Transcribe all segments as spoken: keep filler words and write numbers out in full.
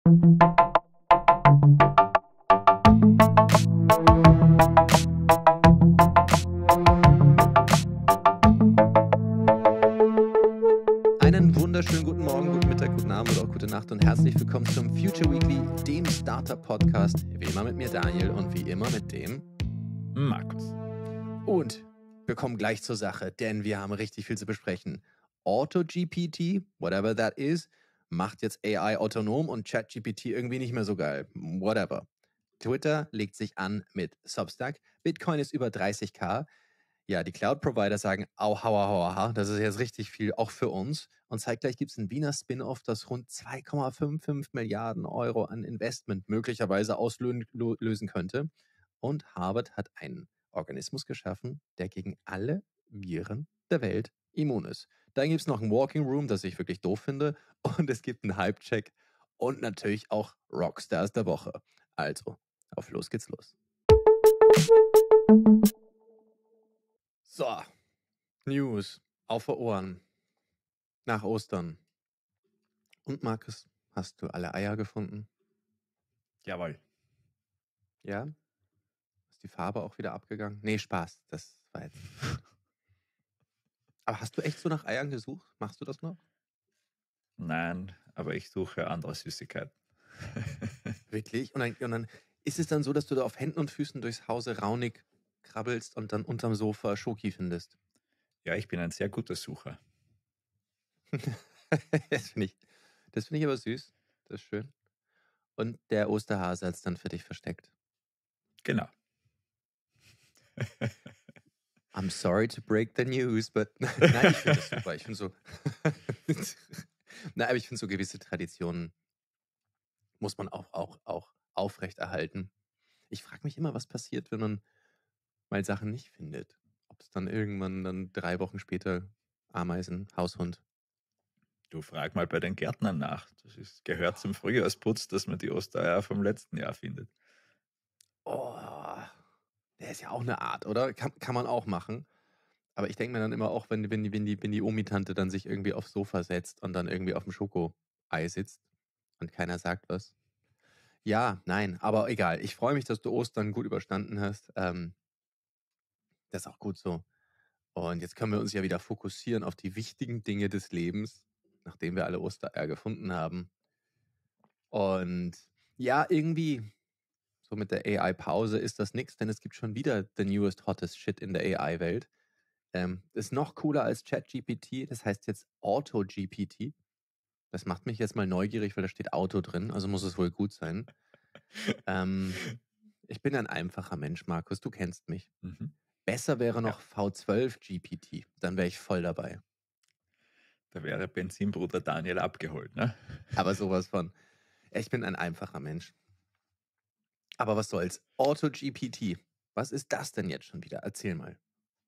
Einen wunderschönen guten Morgen, guten Mittag, guten Abend oder auch gute Nacht und herzlich willkommen zum Future Weekly, dem Startup-Podcast. Wie immer mit mir Daniel und wie immer mit dem Markus. Und wir kommen gleich zur Sache, denn wir haben richtig viel zu besprechen. AutoGPT, whatever that is, macht jetzt A I autonom und ChatGPT irgendwie nicht mehr so geil. Whatever. Twitter legt sich an mit Substack. Bitcoin ist über dreißigtausend. Ja, die Cloud-Provider sagen, au, hauer, hauer, ha, das ist jetzt richtig viel, auch für uns. Und zeitgleich gibt es ein Wiener Spin-off, das rund zwei Komma fünfundfünfzig Milliarden Euro an Investment möglicherweise auslösen könnte. Und Harvard hat einen Organismus geschaffen, der gegen alle Viren der Welt immun ist. Dann gibt es noch ein Walking Room, das ich wirklich doof finde. Und es gibt einen Hype-Check und natürlich auch Rockstars der Woche. Also, auf los geht's los. So, News auf die Ohren. Nach Ostern. Und Markus, hast du alle Eier gefunden? Jawohl. Ja? Ist die Farbe auch wieder abgegangen? Nee, Spaß. Das war jetzt. Aber hast du echt so nach Eiern gesucht? Machst du das noch? Nein, aber ich suche andere Süßigkeiten. Wirklich? Und dann, und dann ist es dann so, dass du da auf Händen und Füßen durchs Hause raunig krabbelst und dann unterm Sofa Schoki findest? Ja, ich bin ein sehr guter Sucher. Das finde ich, das finde ich aber süß. Das ist schön. Und der Osterhase hat es dann für dich versteckt. Genau. I'm sorry to break the news, but nein, ich finde das super. Ich finde so, nein, aber ich finde so gewisse Traditionen muss man auch, auch, auch aufrechterhalten. Ich frage mich immer, was passiert, wenn man mal Sachen nicht findet. Ob es dann irgendwann dann drei Wochen später Ameisen, Haushund. Du frag mal bei den Gärtnern nach. Das ist, gehört zum Frühjahrsputz, dass man die Ostereier vom letzten Jahr findet. Oh, der ist ja auch eine Art, oder? Kann, kann man auch machen. Aber ich denke mir dann immer auch, wenn, wenn, die, wenn, die, wenn die Omi-Tante dann sich irgendwie aufs Sofa setzt und dann irgendwie auf dem Schokoei sitzt und keiner sagt was. Ja, nein, aber egal. Ich freue mich, dass du Ostern gut überstanden hast. Ähm, das ist auch gut so. Und jetzt können wir uns ja wieder fokussieren auf die wichtigen Dinge des Lebens, nachdem wir alle Ostereier gefunden haben. Und ja, irgendwie, so mit der A I-Pause ist das nichts, denn es gibt schon wieder the newest, hottest shit in der A I-Welt. Ähm, ist noch cooler als ChatGPT, das heißt jetzt AutoGPT. Das macht mich jetzt mal neugierig, weil da steht Auto drin, also muss es wohl gut sein. ähm, ich bin ein einfacher Mensch, Markus, du kennst mich. Mhm. Besser wäre noch Ja. V zwölf G P T, dann wäre ich voll dabei. Da wäre Benzinbruder Daniel abgeholt, ne? Aber sowas von. Ich bin ein einfacher Mensch. Aber was soll's? AutoGPT. Was ist das denn jetzt schon wieder? Erzähl mal.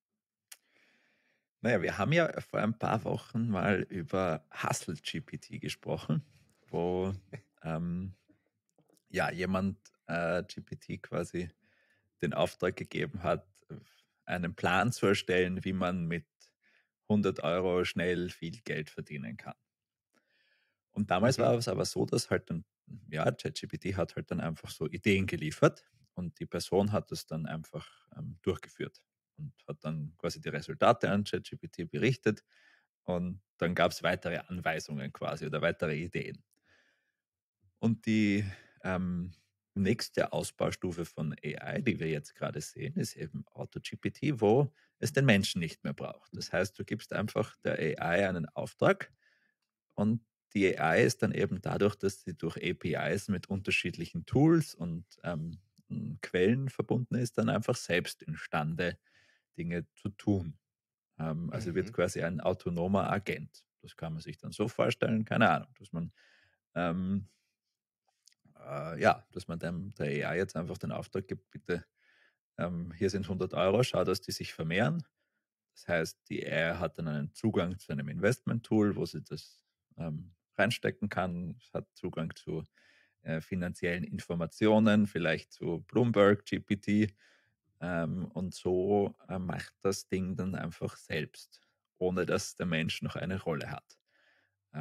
Naja, wir haben ja vor ein paar Wochen mal über HustleGPT gesprochen, wo ähm, ja, jemand äh, G P T quasi den Auftrag gegeben hat, einen Plan zu erstellen, wie man mit hundert Euro schnell viel Geld verdienen kann. Und damals Mhm. war es aber so, dass halt dann, ja, ChatGPT hat halt dann einfach so Ideen geliefert und die Person hat das dann einfach ähm, durchgeführt und hat dann quasi die Resultate an ChatGPT berichtet und dann gab es weitere Anweisungen quasi oder weitere Ideen. Und die ähm, nächste Ausbaustufe von A I, die wir jetzt gerade sehen, ist eben AutoGPT, wo es den Menschen nicht mehr braucht. Das heißt, du gibst einfach der A I einen Auftrag und die A I ist dann eben dadurch, dass sie durch A P Is mit unterschiedlichen Tools und ähm, Quellen verbunden ist, dann einfach selbst imstande, Dinge zu tun. Ähm, also wird Mhm. quasi ein autonomer Agent. Das kann man sich dann so vorstellen, keine Ahnung, dass man ähm, äh, ja, dass man dem, der A I jetzt einfach den Auftrag gibt, bitte, ähm, hier sind hundert Euro, schau, dass die sich vermehren. Das heißt, die A I hat dann einen Zugang zu einem Investment-Tool, wo sie das ähm, reinstecken kann. Es hat Zugang zu äh, finanziellen Informationen, vielleicht zu Bloomberg, G P T. Ähm, und so äh, macht das Ding dann einfach selbst, ohne dass der Mensch noch eine Rolle hat. Ähm,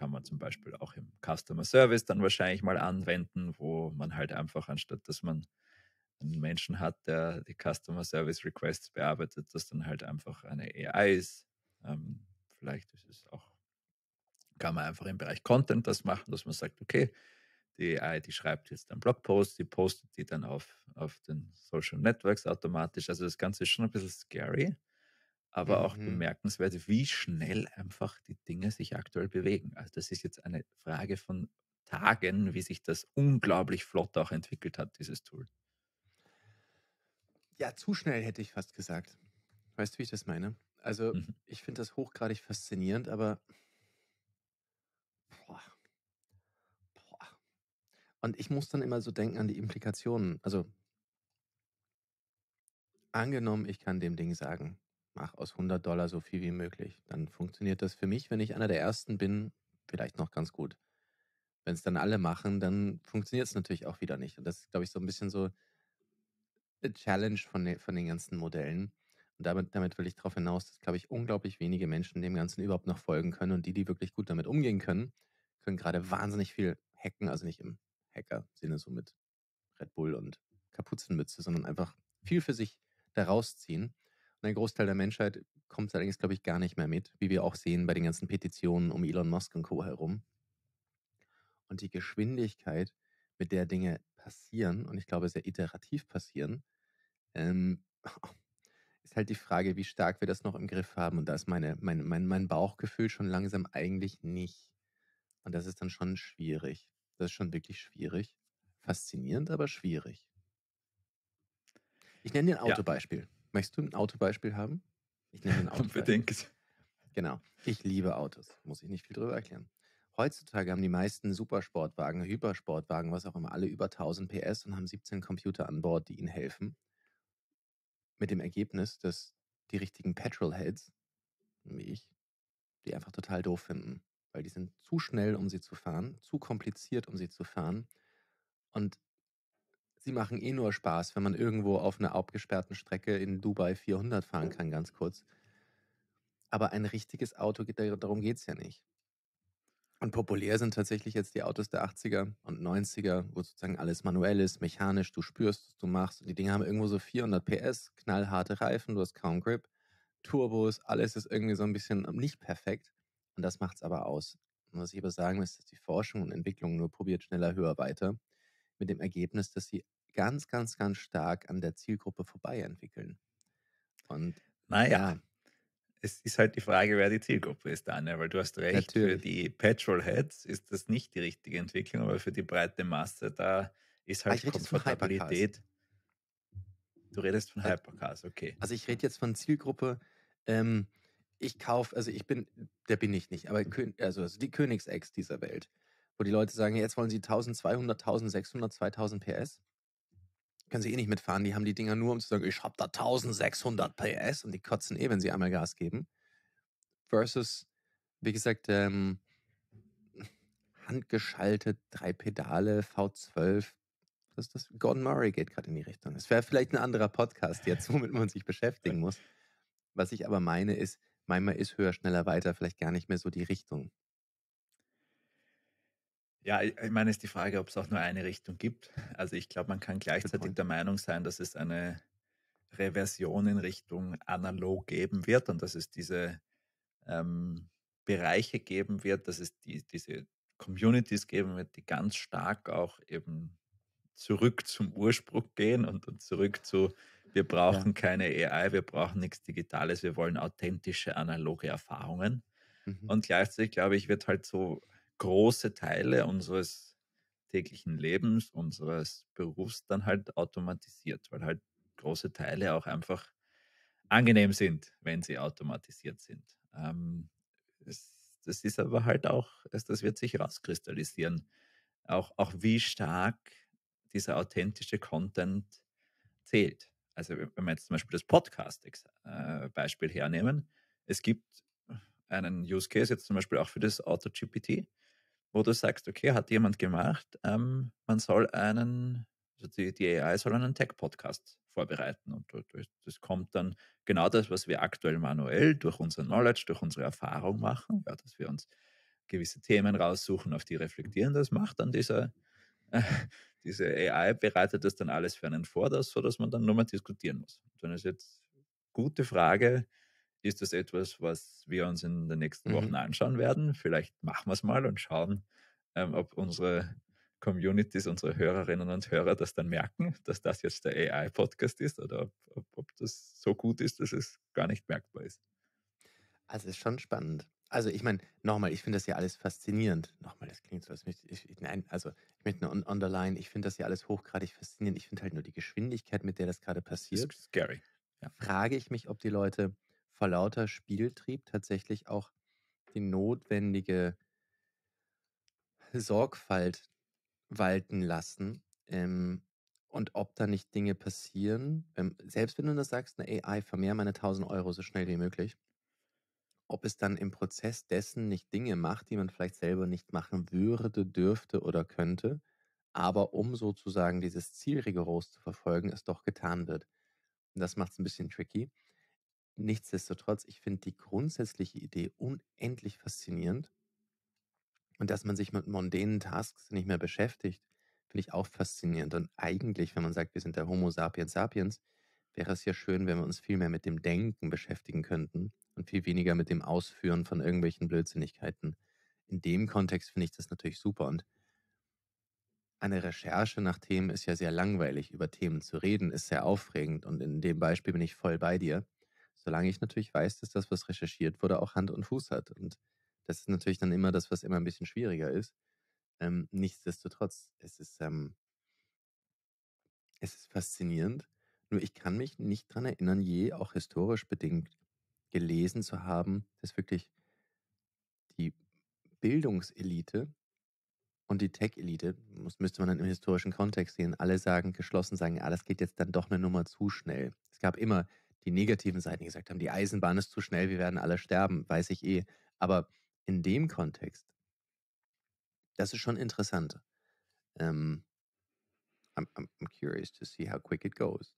kann man zum Beispiel auch im Customer Service dann wahrscheinlich mal anwenden, wo man halt einfach, anstatt dass man einen Menschen hat, der die Customer Service Requests bearbeitet, dass dann halt einfach eine A I ist. Ähm, vielleicht ist es auch, kann man einfach im Bereich Content das machen, dass man sagt, okay, die A I, die schreibt jetzt einen Blogpost, die postet die dann auf, auf den Social Networks automatisch. Also das Ganze ist schon ein bisschen scary, aber auch Mhm. bemerkenswert, wie schnell einfach die Dinge sich aktuell bewegen. Also das ist jetzt eine Frage von Tagen, wie sich das unglaublich flott auch entwickelt hat, dieses Tool. Ja, zu schnell hätte ich fast gesagt. Weißt du, wie ich das meine? Also, Mhm. ich finde das hochgradig faszinierend, aber boah, boah. Und ich muss dann immer so denken an die Implikationen. Also, angenommen, ich kann dem Ding sagen, mach aus hundert Dollar so viel wie möglich. Dann funktioniert das für mich, wenn ich einer der Ersten bin, vielleicht noch ganz gut. Wenn es dann alle machen, dann funktioniert es natürlich auch wieder nicht. Und das ist, glaube ich, so ein bisschen so eine Challenge von den, von den ganzen Modellen. Und damit, damit will ich darauf hinaus, dass, glaube ich, unglaublich wenige Menschen dem Ganzen überhaupt noch folgen können. Und die, die wirklich gut damit umgehen können, können gerade wahnsinnig viel hacken. Also nicht im Hacker-Sinne so mit Red Bull und Kapuzenmütze, sondern einfach viel für sich da rausziehen. Und ein Großteil der Menschheit kommt allerdings, glaube ich, gar nicht mehr mit, wie wir auch sehen bei den ganzen Petitionen um Elon Musk und Co. herum. Und die Geschwindigkeit, mit der Dinge passieren, und ich glaube, sehr iterativ passieren, ähm, ist halt die Frage, wie stark wir das noch im Griff haben. Und da ist meine, mein, mein, mein Bauchgefühl schon langsam eigentlich nicht. Und das ist dann schon schwierig. Das ist schon wirklich schwierig. Faszinierend, aber schwierig. Ich nenne dir ein Ja, Autobeispiel. Möchtest du ein Autobeispiel haben? Ich nenne dir ein Autobeispiel. unbedingt. Genau. Ich liebe Autos. Muss ich nicht viel drüber erklären. Heutzutage haben die meisten Supersportwagen, Hypersportwagen, was auch immer, alle über tausend P S und haben siebzehn Computer an Bord, die ihnen helfen. Mit dem Ergebnis, dass die richtigen Petrolheads, wie ich, die einfach total doof finden. Weil die sind zu schnell, um sie zu fahren, zu kompliziert, um sie zu fahren. Und sie machen eh nur Spaß, wenn man irgendwo auf einer abgesperrten Strecke in Dubai vierhundert fahren kann, ganz kurz. Aber ein richtiges Auto, geht da- darum geht es ja nicht. Und populär sind tatsächlich jetzt die Autos der achtziger und neunziger, wo sozusagen alles manuell ist, mechanisch, du spürst, was du machst. Und die Dinge haben irgendwo so vierhundert P S, knallharte Reifen, du hast kaum Grip, Turbos, alles ist irgendwie so ein bisschen nicht perfekt. Und das macht es aber aus. Und was ich aber sagen will, ist, dass die Forschung und Entwicklung nur probiert schneller, höher, weiter. Mit dem Ergebnis, dass sie ganz, ganz, ganz stark an der Zielgruppe vorbei entwickeln. Und Naja, ja, es ist halt die Frage, wer die Zielgruppe ist, Daniel, weil du hast recht, für natürlich. die Petrolheads ist das nicht die richtige Entwicklung, aber für die breite Masse, da ist Ah, ich halt rede jetzt von Hypercars. Komfortabilität. Du redest von Äh, Hypercars, okay. Also ich rede jetzt von Zielgruppe. Ähm, ich kaufe, also ich bin, der bin ich nicht, aber Kö- also, also die Königsex dieser Welt, wo die Leute sagen, jetzt wollen sie zwölfhundert, eintausendsechshundert, zweitausend P S. Können sie eh nicht mitfahren. Die haben die Dinger nur, um zu sagen, ich habe da eintausendsechshundert P S und die kotzen eh, wenn sie einmal Gas geben. Versus, wie gesagt, ähm, handgeschaltet, drei Pedale, V zwölf. Das ist das. Gordon Murray geht gerade in die Richtung. Es wäre vielleicht ein anderer Podcast jetzt, womit man sich beschäftigen muss. Was ich aber meine ist, manchmal ist höher, schneller, weiter vielleicht gar nicht mehr so die Richtung. Ja, ich ich meine, ist die Frage, ob es auch nur eine Richtung gibt. Also ich glaube, man kann Good gleichzeitig point. der Meinung sein, dass es eine Reversion in Richtung analog geben wird und dass es diese ähm, Bereiche geben wird, dass es die, diese Communities geben wird, die ganz stark auch eben zurück zum Ursprung gehen und, und zurück zu, wir Ja. brauchen keine A I, wir brauchen nichts Digitales, wir wollen authentische analoge Erfahrungen. Mhm. Und gleichzeitig, glaube ich, wird halt so große Teile unseres täglichen Lebens, unseres Berufs dann halt automatisiert, weil halt große Teile auch einfach angenehm sind, wenn sie automatisiert sind. Ähm, es, das ist aber halt auch, es- das wird sich rauskristallisieren, auch, auch wie stark dieser authentische Content zählt. Also wenn wir jetzt zum Beispiel das Podcast-Beispiel hernehmen, es gibt einen Use Case jetzt zum Beispiel auch für das Auto-G P T, wo du sagst, okay, hat jemand gemacht, ähm, man soll einen, also die, die A I soll einen Tech-Podcast vorbereiten und du- du- das kommt dann genau das, was wir aktuell manuell durch unser Knowledge, durch unsere Erfahrung machen, ja, dass wir uns gewisse Themen raussuchen, auf die reflektieren. Das macht dann dieser, äh, diese A I, bereitet das dann alles für einen vor, das, sodass man dann nur mal diskutieren muss. Und dann ist jetzt gute Frage, ist das etwas, was wir uns in den nächsten Wochen Mhm. anschauen werden? Vielleicht machen wir es mal und schauen, ähm, ob unsere Communities, unsere Hörerinnen und Hörer das dann merken, dass das jetzt der A I-Podcast ist oder ob, ob, ob das so gut ist, dass es gar nicht merkbar ist. Also, ist schon spannend. Also, ich meine, nochmal, ich finde das ja alles faszinierend. Nochmal, das klingt so, als möchte ich ich nein, also, ich möchte nur un underline, ich finde das ja alles hochgradig faszinierend. Ich finde halt nur die Geschwindigkeit, mit der das gerade Es ist passiert, scary. Ja. frage ich mich, ob die Leute vor lauter Spieltrieb tatsächlich auch die notwendige Sorgfalt walten lassen, ähm, und ob da nicht Dinge passieren, ähm, selbst wenn du das sagst, 'ne A I, vermehr meine tausend Euro so schnell wie möglich, ob es dann im Prozess dessen nicht Dinge macht, die man vielleicht selber nicht machen würde, dürfte oder könnte, aber um sozusagen dieses Ziel rigoros zu verfolgen, es doch getan wird. Und das macht's 'n bisschen tricky. Nichtsdestotrotz, ich finde die grundsätzliche Idee unendlich faszinierend. Und dass man sich mit mondänen Tasks nicht mehr beschäftigt, finde ich auch faszinierend. Und eigentlich, wenn man sagt, wir sind der Homo sapiens sapiens, wäre es ja schön, wenn wir uns viel mehr mit dem Denken beschäftigen könnten und viel weniger mit dem Ausführen von irgendwelchen Blödsinnigkeiten. In dem Kontext finde ich das natürlich super. Und eine Recherche nach Themen ist ja sehr langweilig. Über Themen zu reden ist sehr aufregend. Und in dem Beispiel bin ich voll bei dir. Solange ich natürlich weiß, dass das, was recherchiert wurde, auch Hand und Fuß hat. Und das ist natürlich dann immer das, was immer ein bisschen schwieriger ist. Ähm, nichtsdestotrotz, es ist, ähm, es ist faszinierend. Nur ich kann mich nicht dran erinnern, je auch historisch bedingt gelesen zu haben, dass wirklich die Bildungselite und die Tech-Elite, muss müsste man dann im historischen Kontext sehen, alle sagen geschlossen sagen: „Ah, das geht jetzt dann doch eine Nummer zu schnell.“ Es gab immer die negativen Seiten, die gesagt haben: „Die Eisenbahn ist zu schnell, wir werden alle sterben“, weiß ich eh. Aber in dem Kontext, das ist schon interessant. Ähm, I'm I'm I'm curious to see how quick it goes.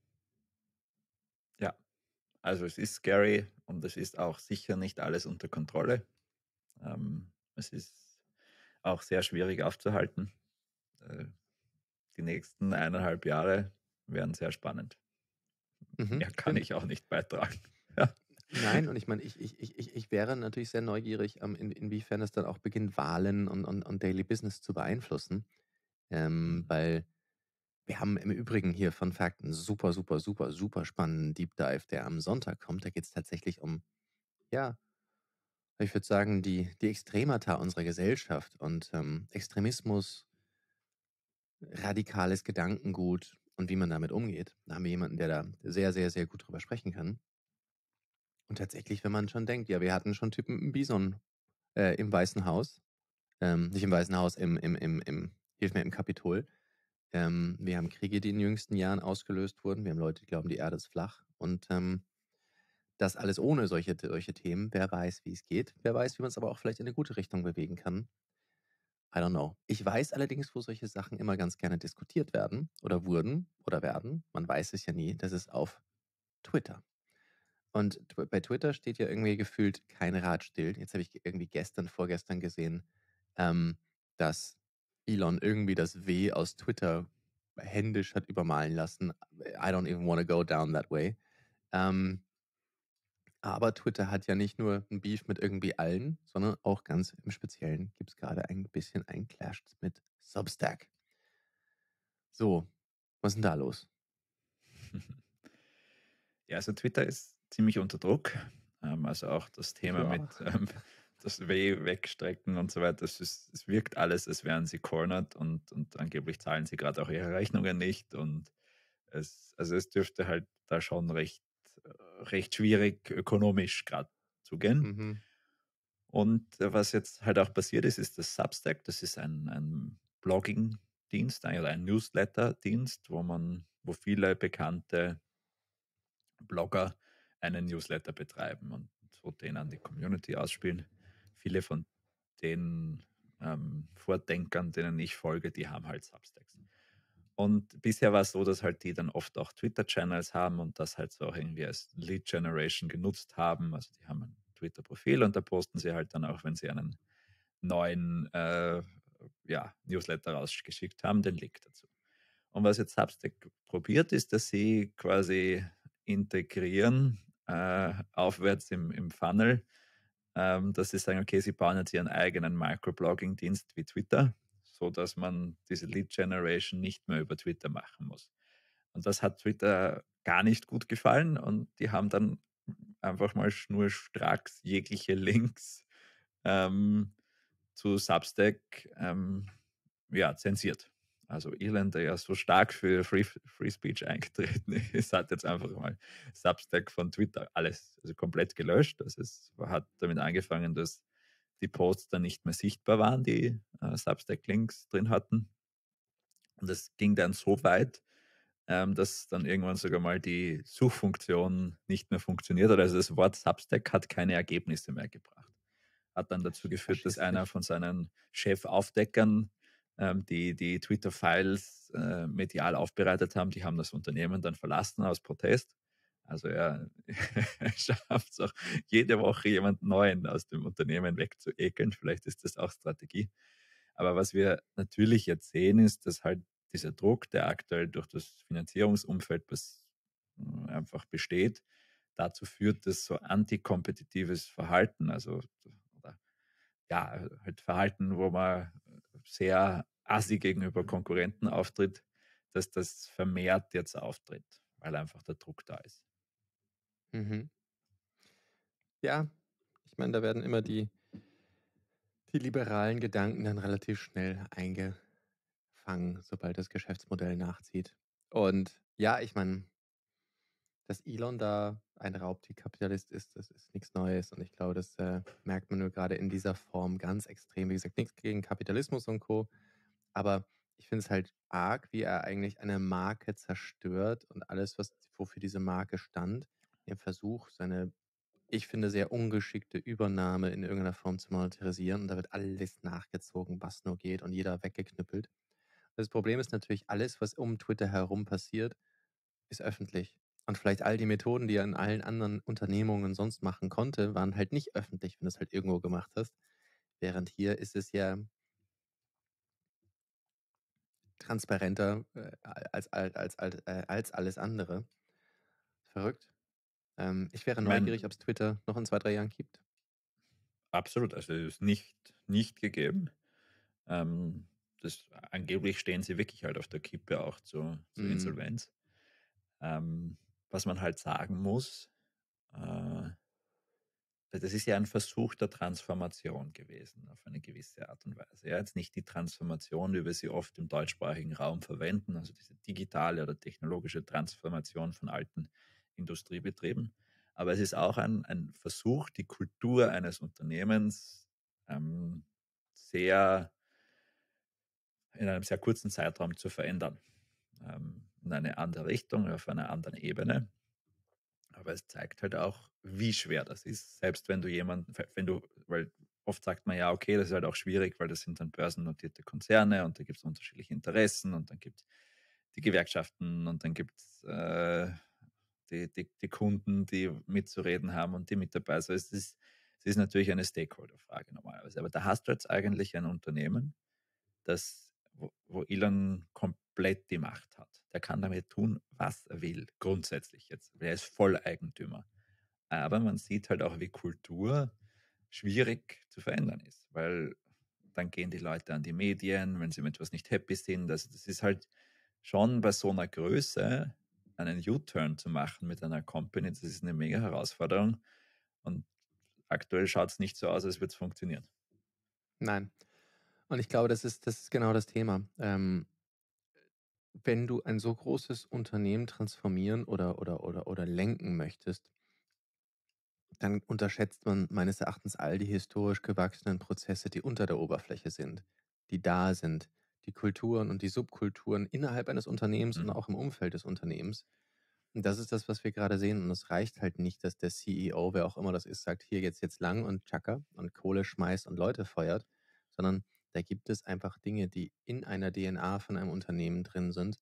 Ja, also es ist scary und es ist auch sicher nicht alles unter Kontrolle. Ähm, es ist auch sehr schwierig aufzuhalten. Äh, die nächsten eineinhalb Jahre werden sehr spannend. Mhm, Mehr kann stimmt. ich auch nicht beitragen. Ja. Nein, und ich meine, ich ich ich ich ich wäre natürlich sehr neugierig, ähm, in inwiefern es dann auch beginnt, Wahlen und und und Daily Business zu beeinflussen. Ähm, Mhm. weil wir haben im Übrigen hier Fun Fact 'n super, super, super, super spannenden Deep Dive, der am Sonntag kommt. Da geht's tatsächlich um, ja, ich würde sagen, die die Extremata unserer Gesellschaft und, ähm, Extremismus, radikales Gedankengut und wie man damit umgeht. Da haben wir jemanden, der da sehr, sehr, sehr gut drüber sprechen kann. Und tatsächlich, wenn man schon denkt, ja, wir hatten schon Typen im Bison, äh, im Weißen Haus, ähm, nicht im Weißen Haus, im im im im hilf mir, im Kapitol. Ähm, wir haben Kriege, die in den jüngsten Jahren ausgelöst wurden. Wir haben Leute, die glauben, die Erde ist flach und, ähm, das alles ohne solche solche Themen. Wer weiß, wie es geht. Wer weiß, wie man es aber auch vielleicht in eine gute Richtung bewegen kann. I don't know. Ich weiß allerdings, wo solche Sachen immer ganz gerne diskutiert werden oder wurden oder werden. Man weiß es ja nie. Das ist auf Twitter. Und tw bei Twitter steht ja irgendwie gefühlt kein Rad still. Jetzt habe ich irgendwie gestern, vorgestern gesehen, ähm, dass Elon irgendwie das W aus Twitter händisch hat übermalen lassen. I don't even wanna go down that way. Ähm, aber Twitter hat ja nicht nur 'n Beef mit irgendwie allen, sondern auch ganz im Speziellen gibt's grade ein bisschen einen Clash mit Substack. So, was ist 'n da los? Ja, also Twitter ist ziemlich unter Druck. Ähm, also auch das Thema Ja. mit ähm, das W wegstrecken und so weiter. Es, ist, es wirkt alles, als wären sie cornered und, und angeblich zahlen sie gerade auch ihre Rechnungen nicht. Und es, also es dürfte halt da schon recht, äh, recht schwierig ökonomisch gerade zugehen. Mhm. Und äh, was jetzt halt auch passiert ist, ist das Substack. Das ist ein, ein Blogging-Dienst ein- oder ein Newsletter-Dienst, wo man, wo viele bekannte Blogger einen Newsletter betreiben und so den an die Community ausspielen. Viele von den ähm, Vordenkern, denen ich folge, die haben halt Substacks. Und bisher war es so, dass halt die dann oft auch Twitter-Channels haben und das halt so auch irgendwie als Lead-Generation genutzt haben. Also die haben ein Twitter-Profil und da posten sie halt dann auch, wenn sie einen neuen äh, ja, Newsletter rausgeschickt haben, den Link dazu. Und was jetzt Substack probiert, ist, dass sie quasi integrieren, äh, aufwärts im, im Funnel, ähm, dass sie sagen, okay, sie bauen jetzt ihren eigenen Microblogging-Dienst wie Twitter, so dass man diese Lead Generation nicht mehr über Twitter machen muss. Und das hat Twitter gar nicht gut gefallen und die haben dann einfach mal schnurstracks jegliche Links ähm, zu Substack ähm, ja, zensiert. Also Irland, der ja so stark für Free, Free Speech eingetreten ist, hat jetzt einfach mal Substack von Twitter alles also komplett gelöscht. Also es hat damit angefangen, dass die Posts dann nicht mehr sichtbar waren, die äh, Substack-Links drin hatten. Und es ging dann so weit, ähm, dass dann irgendwann sogar mal die Suchfunktion nicht mehr funktioniert hat. Also das Wort Substack hat keine Ergebnisse mehr gebracht. Hat dann dazu geführt, dass einer Faschistisch. von seinen Chefaufdeckern, ähm, die die Twitter-Files äh, medial aufbereitet haben, die haben das Unternehmen dann verlassen aus Protest. Also er, er schafft es auch jede Woche jemand Neuen aus dem Unternehmen wegzuekeln. Vielleicht ist das auch Strategie. Aber was wir natürlich jetzt sehen, ist, dass halt dieser Druck, der aktuell durch das Finanzierungsumfeld bes- einfach besteht, dazu führt, dass so antikompetitives Verhalten, also oder, ja, halt Verhalten, wo man sehr assi gegenüber Konkurrenten auftritt, dass das vermehrt jetzt auftritt, weil einfach der Druck da ist. Mhm. Ja, ich meine, da werden immer die, die liberalen Gedanken dann relativ schnell eingefangen, sobald das Geschäftsmodell nachzieht. Und ja, ich meine, dass Elon da ein Raubtierkapitalist ist, das ist nichts Neues. Und ich glaube, das äh, merkt man nur gerade in dieser Form ganz extrem. Wie gesagt, nichts gegen Kapitalismus und Co. Aber ich finde es halt arg, wie er eigentlich eine Marke zerstört und alles, was wofür diese Marke stand, im Versuch, seine, ich finde, sehr ungeschickte Übernahme in irgendeiner Form zu monetarisieren. Und da wird alles nachgezogen, was nur geht und jeder weggeknüppelt. Das Problem ist natürlich, alles, was um Twitter herum passiert, ist öffentlich. Und vielleicht all die Methoden, die er in allen anderen Unternehmungen sonst machen konnte, waren halt nicht öffentlich, wenn du es halt irgendwo gemacht hast. Während hier ist es ja transparenter äh, als, als, als, als, äh, als alles andere. Verrückt. Ähm, ich wäre Ich meine, neugierig, ob es Twitter noch in zwei, drei Jahren gibt. absolut, also es ist nicht, nicht gegeben. Ähm, das, angeblich stehen sie wirklich halt auf der Kippe auch zur, zur Mm, Insolvenz. Ähm, was man halt sagen muss, äh, das ist ja ein Versuch der Transformation gewesen, auf eine gewisse Art und Weise. Ja, jetzt nicht die Transformation, wie wir sie oft im deutschsprachigen Raum verwenden, also diese digitale oder technologische Transformation von alten Industriebetrieben. Aber es ist auch ein, ein Versuch, die Kultur eines Unternehmens ähm, sehr in einem sehr kurzen Zeitraum zu verändern. Ähm, in eine andere Richtung, auf einer anderen Ebene. Aber es zeigt halt auch, wie schwer das ist, selbst wenn du jemanden, wenn du, weil oft sagt man ja, okay, das ist halt auch schwierig, weil das sind dann börsennotierte Konzerne und da gibt es unterschiedliche Interessen und dann gibt es die Gewerkschaften und dann gibt es äh, die, die, die Kunden, die mitzureden haben und die mit dabei sind. Also es ist, es ist natürlich eine Stakeholder-Frage normalerweise. Aber da hast du jetzt eigentlich ein Unternehmen, das, wo, wo Elon komplett die Macht hat. Der kann damit tun, was er will, grundsätzlich jetzt. Er ist Volleigentümer. Aber man sieht halt auch, wie Kultur schwierig zu verändern ist, weil dann gehen die Leute an die Medien, wenn sie mit etwas nicht happy sind. Also das ist halt schon bei so einer Größe einen U-Turn zu machen mit einer Company, das ist eine mega Herausforderung. Und aktuell schaut es nicht so aus, als würde es funktionieren. nein. Und ich glaube, das ist, das ist genau das Thema. Ähm, wenn du ein so großes Unternehmen transformieren oder, oder, oder, oder lenken möchtest, dann unterschätzt man meines Erachtens all die historisch gewachsenen Prozesse, die unter der Oberfläche sind, die da sind, die Kulturen und die Subkulturen innerhalb eines Unternehmens und Mhm. auch im Umfeld des Unternehmens. Und das ist das, was wir gerade sehen. Und es reicht halt nicht, dass der C E O, wer auch immer das ist, sagt, hier geht's jetzt lang und tschakka und Kohle schmeißt und Leute feuert, sondern da gibt es einfach Dinge, die in einer D N A von einem Unternehmen drin sind,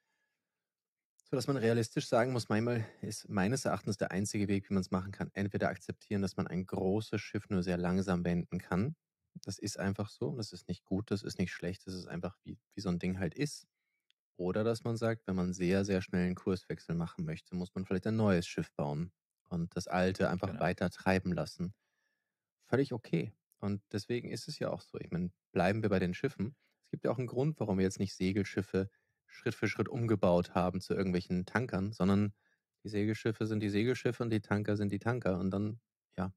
sodass man realistisch sagen muss, manchmal ist meines Erachtens der einzige Weg, wie man es machen kann, entweder akzeptieren, dass man ein großes Schiff nur sehr langsam wenden kann Das ist einfach so. Das ist nicht gut, das ist nicht schlecht, das ist einfach, wie wie so 'n Ding halt ist. Oder dass man sagt, wenn man sehr, sehr schnell 'n Kurswechsel machen möchte, muss man vielleicht ein neues Schiff bauen und das Alte einfach Genau. weiter treiben lassen. Völlig okay. Und deswegen ist es ja auch so. Ich meine, bleiben wir bei den Schiffen. Es gibt ja auch 'n Grund, warum wir jetzt nicht Segelschiffe Schritt für Schritt umgebaut haben zu irgendwelchen Tankern, sondern die Segelschiffe sind die Segelschiffe und die Tanker sind die Tanker und dann ja.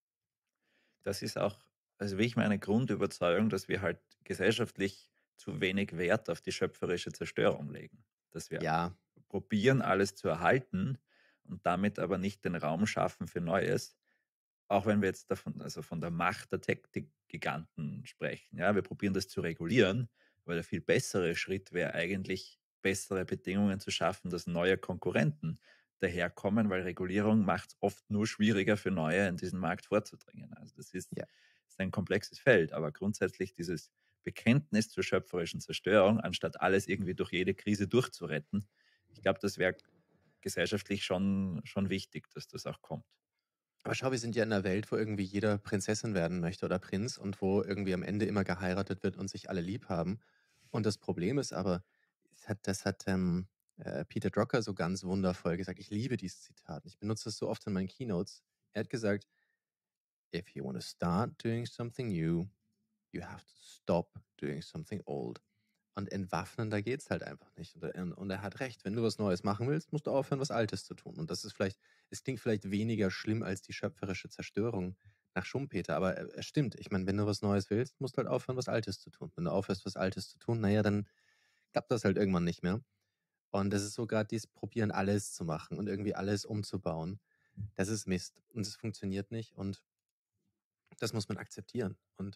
Das ist auch, also wie ich meine Grundüberzeugung, dass wir halt gesellschaftlich zu wenig Wert auf die schöpferische Zerstörung legen. Dass wir Ja, probieren, alles zu erhalten und damit aber nicht den Raum schaffen für Neues. Auch wenn wir jetzt davon, also von der Macht der Tech-Giganten sprechen. Ja, wir probieren das zu regulieren, weil der viel bessere Schritt wäre eigentlich, bessere Bedingungen zu schaffen, dass neue Konkurrenten daherkommen, weil Regulierung macht es oft nur schwieriger für Neue in diesen Markt vorzudringen. Also das ist, ja. ist ein komplexes Feld, aber grundsätzlich dieses Bekenntnis zur schöpferischen Zerstörung, anstatt alles irgendwie durch jede Krise durchzuretten, ich glaube, das wäre gesellschaftlich schon, schon wichtig, dass das auch kommt. Aber schau, wir sind ja in 'ner Welt, wo irgendwie jeder Prinzessin werden möchte oder Prinz und wo irgendwie am Ende immer geheiratet wird und sich alle lieb haben. Und das Problem ist aber, es hat das hat, ähm, äh, Peter Drucker so ganz wundervoll gesagt. Ich liebe dieses Zitat. Ich benutze das so oft in meinen Keynotes. Er hat gesagt: „If you wanna start doing something new, you have to stop doing something old." Und entwaffnen, da geht's halt einfach nicht. Und er und er hat recht. Wenn du was Neues machen willst, musst du aufhören, was Altes zu tun. Und das ist vielleicht es klingt vielleicht weniger schlimm als die schöpferische Zerstörung nach Schumpeter, aber, äh, es stimmt. Ich meine, wenn du was Neues willst, musst du halt aufhören, was Altes zu tun. Wenn du aufhörst, was Altes zu tun, na ja, dann klappt das halt irgendwann nicht mehr. Und das ist so grad dieses Probieren, alles zu machen und irgendwie alles umzubauen. Das ist Mist und es funktioniert nicht und das muss man akzeptieren. Und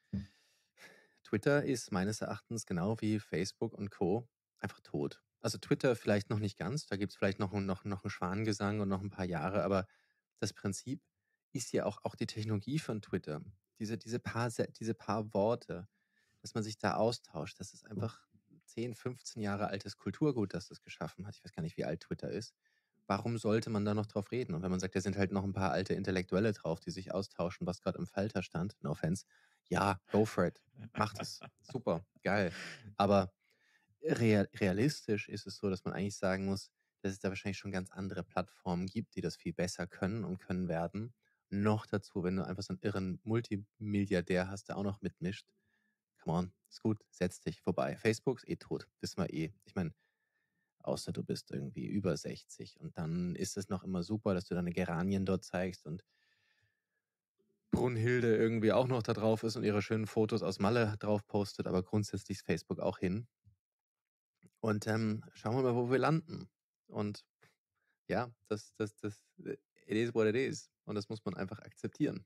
Twitter ist meines Erachtens genau wie Facebook und Co. einfach tot. Also Twitter vielleicht noch nicht ganz, da gibt's vielleicht noch 'n noch noch 'n Schwanengesang und noch 'n paar Jahre, aber das Prinzip ist ja auch auch die Technologie von Twitter. Diese diese paar Sä diese paar Worte, dass man sich da austauscht, das ist einfach zehn, fünfzehn Jahre altes Kulturgut, das das geschaffen hat. Ich weiß gar nicht, wie alt Twitter ist. Warum sollte man da noch drauf reden? Und wenn man sagt, da sind halt noch 'n paar alte Intellektuelle drauf, die sich austauschen, was grad im Falter stand, no offense. Ja, go for it. Macht es. Super, geil. Aber real realistisch ist es so, dass man eigentlich sagen muss, dass es da wahrscheinlich schon ganz andere Plattformen gibt, die das viel besser können und können werden. Noch dazu, wenn du einfach so 'n irren Multimilliardär hast, der auch noch mitmischt. Come on, ist gut, setz dich, vorbei. Facebook ist eh tot, wissen wir eh. Ich meine, außer du bist irgendwie über sechzig und dann ist es noch immer super, dass du deine Geranien dort zeigst und Brunhilde irgendwie auch noch da drauf ist und ihre schönen Fotos aus Malle drauf postet, aber grundsätzlich ist Facebook auch hin. Und, ähm, schauen wir mal, wo wir landen. Und ja, das das das äh, it is what it is. Und das muss man einfach akzeptieren.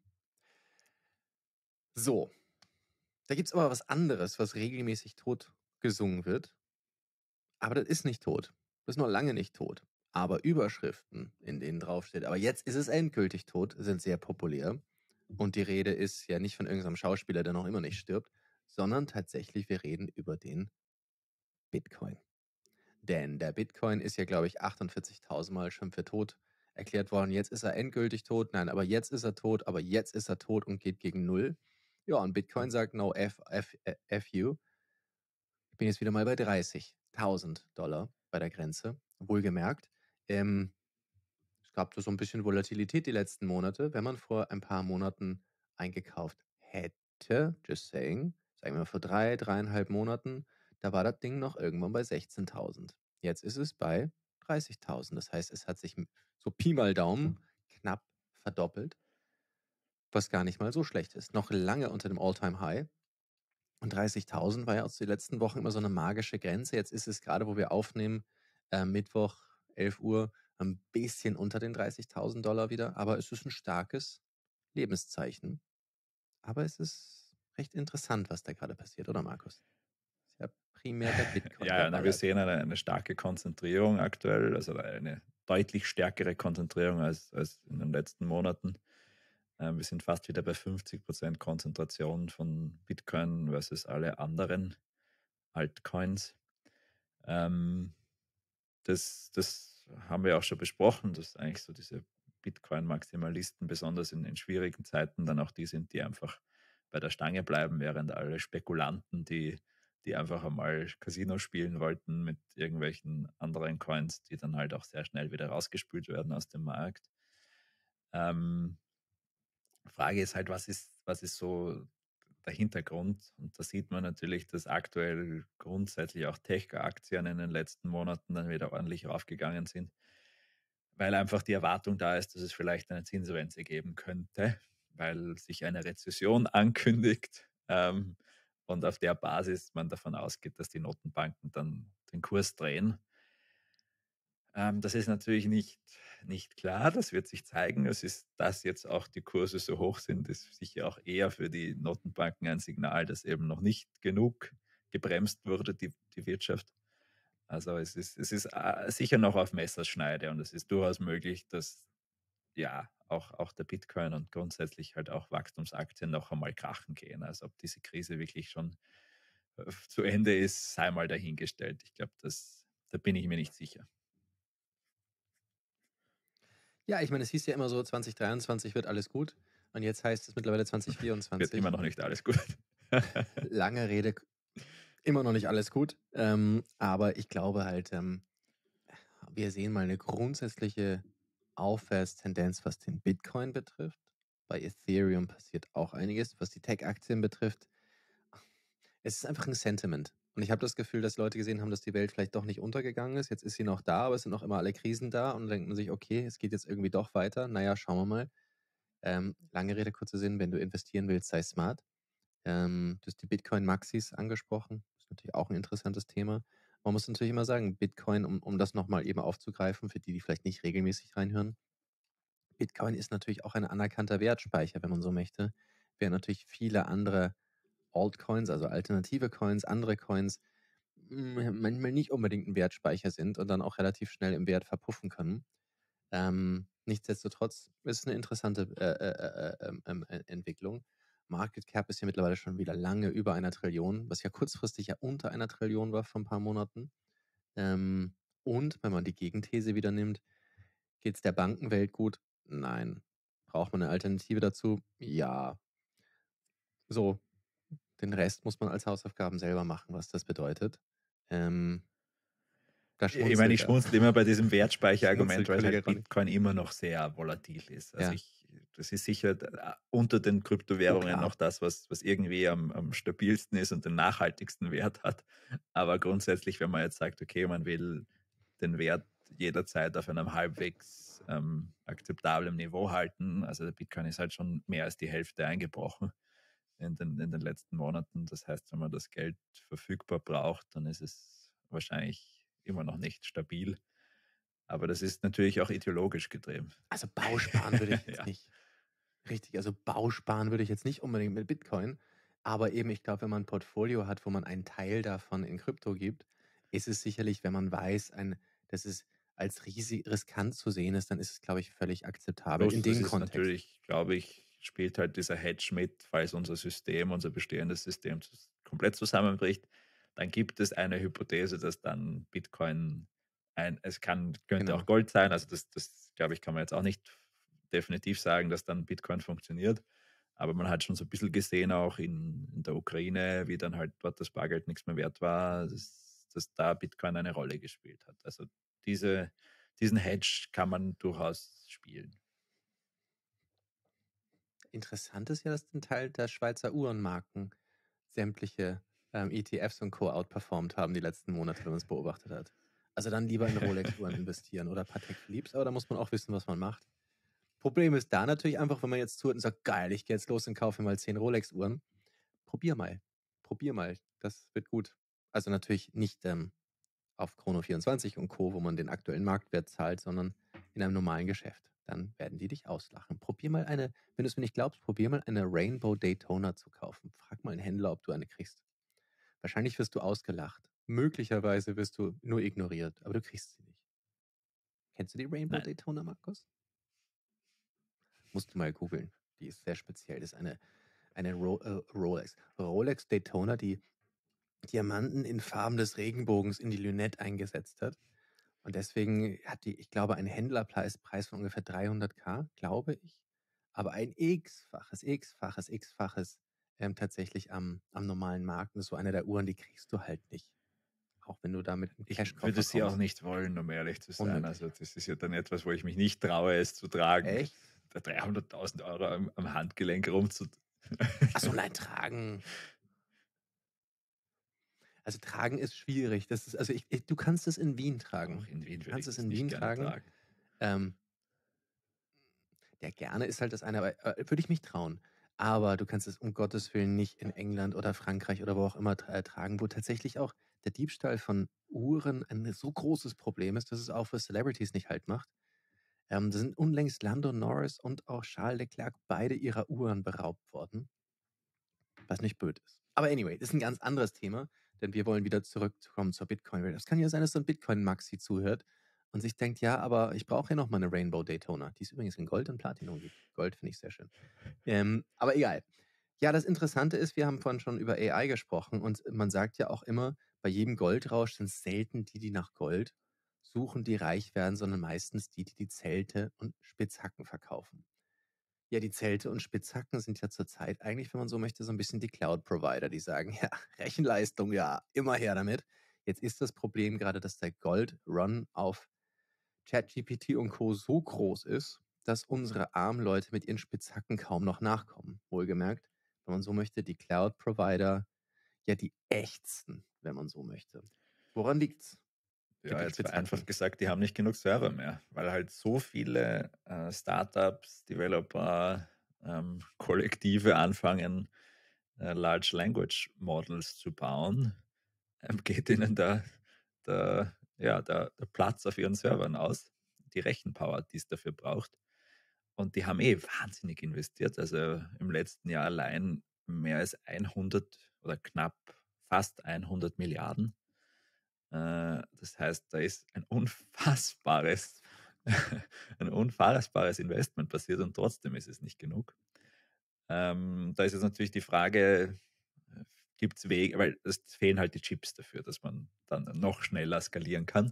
So, da gibt's aber was anderes, was regelmäßig tot gesungen wird, aber das ist nicht tot. Das ist noch lange nicht tot. Aber Überschriften, in denen draufsteht: „Aber jetzt ist es endgültig tot", sind sehr populär. Und die Rede ist ja nicht von irgend so 'nem Schauspieler, der noch immer nicht stirbt, sondern tatsächlich, wir reden über den Bitcoin. Denn der Bitcoin ist ja, glaube ich, achtundvierzigtausend Mal schon für tot erklärt worden. Jetzt ist er endgültig tot. Nein, aber jetzt ist er tot, aber jetzt ist er tot und geht gegen Null. Ja, und Bitcoin sagt: „No, F F äh, F you." Ich bin jetzt wieder mal bei dreißigtausend Dollar bei der Grenze. Wohlgemerkt, ähm, es gab da so 'n bisschen Volatilität die letzten Monate. Wenn man vor ein paar Monaten eingekauft hätte, just saying, sagen wir mal vor drei, dreieinhalb Monaten, da war das Ding noch irgendwann bei sechzehntausend. Jetzt ist es bei dreißigtausend. Das heißt, es hat sich m so Pi mal Daumen knapp verdoppelt, was gar nicht mal so schlecht ist. Noch lange unter dem All-Time-High. Und dreißigtausend war ja aus den letzten Wochen immer so 'ne magische Grenze. Jetzt ist es grade, wo wir aufnehmen, äh, Mittwoch elf Uhr, 'n bisschen unter den dreißigtausend Dollar wieder, aber es ist 'n starkes Lebenszeichen. Aber es ist recht interessant, was da grade passiert, oder Markus? Ist ja primär der Bitcoin, der Ja, na, wir ballert. sehen eine eine starke Konzentrierung aktuell, also eine deutlich stärkere Konzentrierung als als in den letzten Monaten. Ähm, wir sind fast wieder bei fünfzig Prozent Konzentration von Bitcoin versus alle anderen Altcoins. Ähm, das das haben wir auch schon besprochen, dass eigentlich so diese Bitcoin-Maximalisten besonders in in schwierigen Zeiten dann auch die sind, die einfach bei der Stange bleiben, während alle Spekulanten, die, die einfach einmal Casino spielen wollten mit irgendwelchen anderen Coins, die dann halt auch sehr schnell wieder rausgespült werden aus dem Markt. Ähm, Frage ist halt, was ist, was ist so der Hintergrund? Und da sieht man natürlich, dass aktuell grundsätzlich auch Tech-Aktien in den letzten Monaten dann wieder ordentlich raufgegangen sind, weil einfach die Erwartung da ist, dass es vielleicht eine Zinswende geben könnte, weil sich eine Rezession ankündigt, ähm, und auf der Basis man davon ausgeht, dass die Notenbanken dann den Kurs drehen. Ähm, das ist natürlich nicht, nicht klar, das wird sich zeigen. Es ist, dass jetzt auch die Kurse so hoch sind, ist sicher auch eher für die Notenbanken ein Signal, dass eben noch nicht genug gebremst wurde, die, die Wirtschaft. Also es ist, es ist äh, sicher noch auf Messerschneide und es ist durchaus möglich, dass ja auch, auch der Bitcoin und grundsätzlich halt auch Wachstumsaktien noch einmal krachen gehen. Also ob diese Krise wirklich schon äh, zu Ende ist, sei mal dahingestellt. Ich glaube, das, da bin ich mir nicht sicher. Ja, ich meine, es hieß ja immer so, zwanzig dreiundzwanzig wird alles gut. Und jetzt heißt es mittlerweile zwanzig vierundzwanzig. Wird immer noch nicht alles gut. Lange Rede, immer noch nicht alles gut. Ähm, aber ich glaube halt, ähm, wir sehen mal eine grundsätzliche Aufwärtstendenz, was den Bitcoin betrifft. Bei Ethereum passiert auch einiges, was die Tech-Aktien betrifft. Es ist einfach ein Sentiment. Und ich habe das Gefühl, dass Leute gesehen haben, dass die Welt vielleicht doch nicht untergegangen ist. Jetzt ist sie noch da, aber es sind noch immer alle Krisen da und dann denkt man sich, okay, es geht jetzt irgendwie doch weiter. Naja, schauen wir mal. Ähm, lange Rede, kurzer Sinn, wenn du investieren willst, sei smart. Ähm, du hast die Bitcoin-Maxis angesprochen. Das ist natürlich auch ein interessantes Thema. Man muss natürlich immer sagen, Bitcoin, um, um das nochmal eben aufzugreifen, für die, die vielleicht nicht regelmäßig reinhören, Bitcoin ist natürlich auch ein anerkannter Wertspeicher, wenn man so möchte, während natürlich viele andere Altcoins, also alternative Coins, andere Coins, mm, manchmal nicht unbedingt ein Wertspeicher sind und dann auch relativ schnell im Wert verpuffen können. Ähm, nichtsdestotrotz ist es eine interessante äh, äh, äh, ähm, ähm, äh, Entwicklung. Market Cap ist ja mittlerweile schon wieder lange über einer Trillion, was ja kurzfristig ja unter einer Trillion war vor ein paar Monaten. Ähm, und wenn man die Gegenthese wieder nimmt, geht es der Bankenwelt gut? Nein. Braucht man eine Alternative dazu? Ja. So, den Rest muss man als Hausaufgaben selber machen, was das bedeutet. Ähm, da Ich meine, schmunzelt ich er. schmunzle immer bei diesem Wertspeicherargument, Schmunzelt weil Kollege halt Ronny. Bitcoin immer noch sehr volatil ist. Also Ja. ich, das ist sicher äh, unter den Oh, Kryptowährungen klar. noch das, was, was irgendwie am, am stabilsten ist und den nachhaltigsten Wert hat. Aber grundsätzlich, wenn man jetzt sagt, okay, man will den Wert jederzeit auf einem halbwegs ähm, akzeptablen Niveau halten, also der Bitcoin ist halt schon mehr als die Hälfte eingebrochen in den, in den letzten Monaten. Das heißt, wenn man das Geld verfügbar braucht, dann ist es wahrscheinlich immer noch nicht stabil. Aber das ist natürlich auch ideologisch getrieben. Also Bausparen würde ich jetzt Ja. nicht. Richtig, also Bausparen würde ich jetzt nicht unbedingt mit Bitcoin. Aber eben, ich glaube, wenn man ein Portfolio hat, wo man einen Teil davon in Krypto gibt, ist es sicherlich, wenn man weiß, ein, dass es als riesig, riskant zu sehen ist, dann ist es, glaube ich, völlig akzeptabel in Plus, das dem ist Kontext. natürlich, glaube ich, spielt halt dieser Hedge mit, falls unser System, unser bestehendes System zus- komplett zusammenbricht, dann gibt es eine Hypothese, dass dann Bitcoin ein, es kann, könnte auch Genau. Gold sein, also das, das glaube ich, kann man jetzt auch nicht definitiv sagen, dass dann Bitcoin funktioniert. Aber man hat schon so ein bisschen gesehen, auch in, in der Ukraine, wie dann halt dort das Bargeld nichts mehr wert war, dass, dass da Bitcoin eine Rolle gespielt hat. Also diese, diesen Hedge kann man durchaus spielen. Interessant ist ja, dass ein Teil der Schweizer Uhrenmarken sämtliche ähm, E T Fs und Co. outperformed haben die letzten Monate, wenn man es beobachtet hat. Also dann lieber in Rolex-Uhren investieren oder Patek Philips, aber da muss man auch wissen, was man macht. Problem ist da natürlich einfach, wenn man jetzt zuhört und sagt, geil, ich gehe jetzt los und kaufe mir mal zehn Rolex-Uhren. Probier mal. Probier mal. Das wird gut. Also natürlich nicht ähm, auf Chrono vierundzwanzig und Co., wo man den aktuellen Marktwert zahlt, sondern in einem normalen Geschäft. Dann werden die dich auslachen. Probier mal eine, wenn du es mir nicht glaubst, probier mal eine Rainbow Daytona zu kaufen. Frag mal einen Händler, ob du eine kriegst. Wahrscheinlich wirst du ausgelacht. Möglicherweise wirst du nur ignoriert, aber du kriegst sie nicht. Kennst du die Rainbow Nein. Daytona, Markus? Musst du mal googeln. Die ist sehr speziell. Das ist eine, eine Ro äh, Rolex. Rolex Daytona, die Diamanten in Farben des Regenbogens in die Lünette eingesetzt hat. Und deswegen hat die, ich glaube, einen Händlerpreis Preis von ungefähr dreihunderttausend, glaube ich. Aber ein x-faches, x-faches, x-faches ähm, tatsächlich am am normalen Markt. Das ist so eine der Uhren, die kriegst du halt nicht, auch wenn du da mit 'nem Ich Cash-Koffer würde sie auch kommst. nicht wollen, um ehrlich zu sein. Unmöglich. Also, das ist ja dann etwas, wo ich mich nicht traue, es zu tragen. Echt? Da dreihunderttausend Euro am am Handgelenk rumzu Ach so, nein, tragen also, tragen ist schwierig. Das ist also, ich ich du kannst es in Wien Auch tragen. in Wien Du würde kannst ich es das in nicht Wien gerne tragen. tragen. Ähm Ja, gerne ist halt das eine, aber, äh, würde ich mich trauen. Aber du kannst es um Gottes Willen nicht in England oder Frankreich oder wo auch immer tra äh, tragen, wo tatsächlich auch der Diebstahl von Uhren ein so großes Problem ist, dass es auch für Celebrities nicht Halt macht. Ähm, da sind unlängst Lando Norris und auch Charles Leclerc beide ihrer Uhren beraubt worden, was nicht blöd ist. Aber anyway, das ist 'n ganz anderes Thema, denn wir wollen wieder zurückkommen zur Bitcoin-Welt. Es kann ja sein, dass so 'n Bitcoin-Maxi zuhört und sich denkt: „Ja, aber ich brauche ja noch mal 'ne Rainbow Daytona“, die es übrigens in Gold und Platinum gibt. Gold finde ich sehr schön. Ähm, aber egal. Ja, das Interessante ist, wir haben vorhin schon über A I gesprochen und man sagt ja auch immer, bei jedem Goldrausch sind's selten die, die nach Gold suchen, die reich werden, sondern meistens die, die die Zelte und Spitzhacken verkaufen. Ja, die Zelte und Spitzhacken sind ja zurzeit eigentlich, wenn man so möchte, so 'n bisschen die Cloud-Provider, die sagen: „Ja, Rechenleistung, ja, immer her damit.“ Jetzt ist das Problem grade, dass der Gold-Run auf ChatGPT und Co. so groß ist, dass unsere armen Leute mit ihren Spitzhacken kaum noch nachkommen. Wohlgemerkt, wenn man so möchte, die Cloud-Provider, ja, die ächzen, wenn man so möchte. Woran liegt's mit Ja, den jetzt vereinfacht Spitzhacken? gesagt, die haben nicht genug Server mehr, weil halt so viele, äh, Startups, Developer, ähm, Kollektive anfangen, äh, Large Language Models zu bauen, ähm, geht ihnen der der ja, der der Platz auf ihren Servern aus, die Rechenpower, die es dafür braucht. Und die haben eh wahnsinnig investiert. Also, im letzten Jahr allein mehr als hundert oder knapp fast hundert Milliarden. Äh, das heißt, da ist ein unfassbares ein unfassbares Investment passiert und trotzdem ist es nicht genug. Ähm, da ist jetzt natürlich die Frage, äh, gibt's Wege, weil es fehlen halt die Chips dafür, dass man dann noch schneller skalieren kann.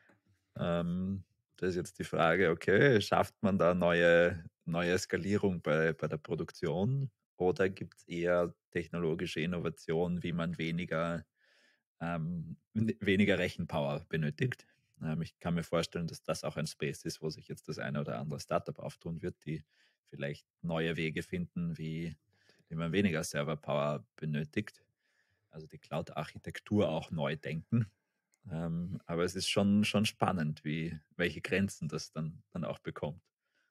Ähm, da ist jetzt die Frage, okay, schafft man da neue neue Skalierung bei bei der Produktion oder gibt's eher technologische Innovationen, wie man weniger ähm, w weniger Rechenpower benötigt? Ähm, ich kann mir vorstellen, dass das auch ein Space ist, wo sich jetzt das eine oder andere Startup auftun wird, die vielleicht neue Wege finden, wie wie man weniger Server-Power benötigt, also die Cloud-Architektur auch neu denken. Ähm, aber es ist schon schon spannend, wie welche Grenzen das dann dann auch bekommt.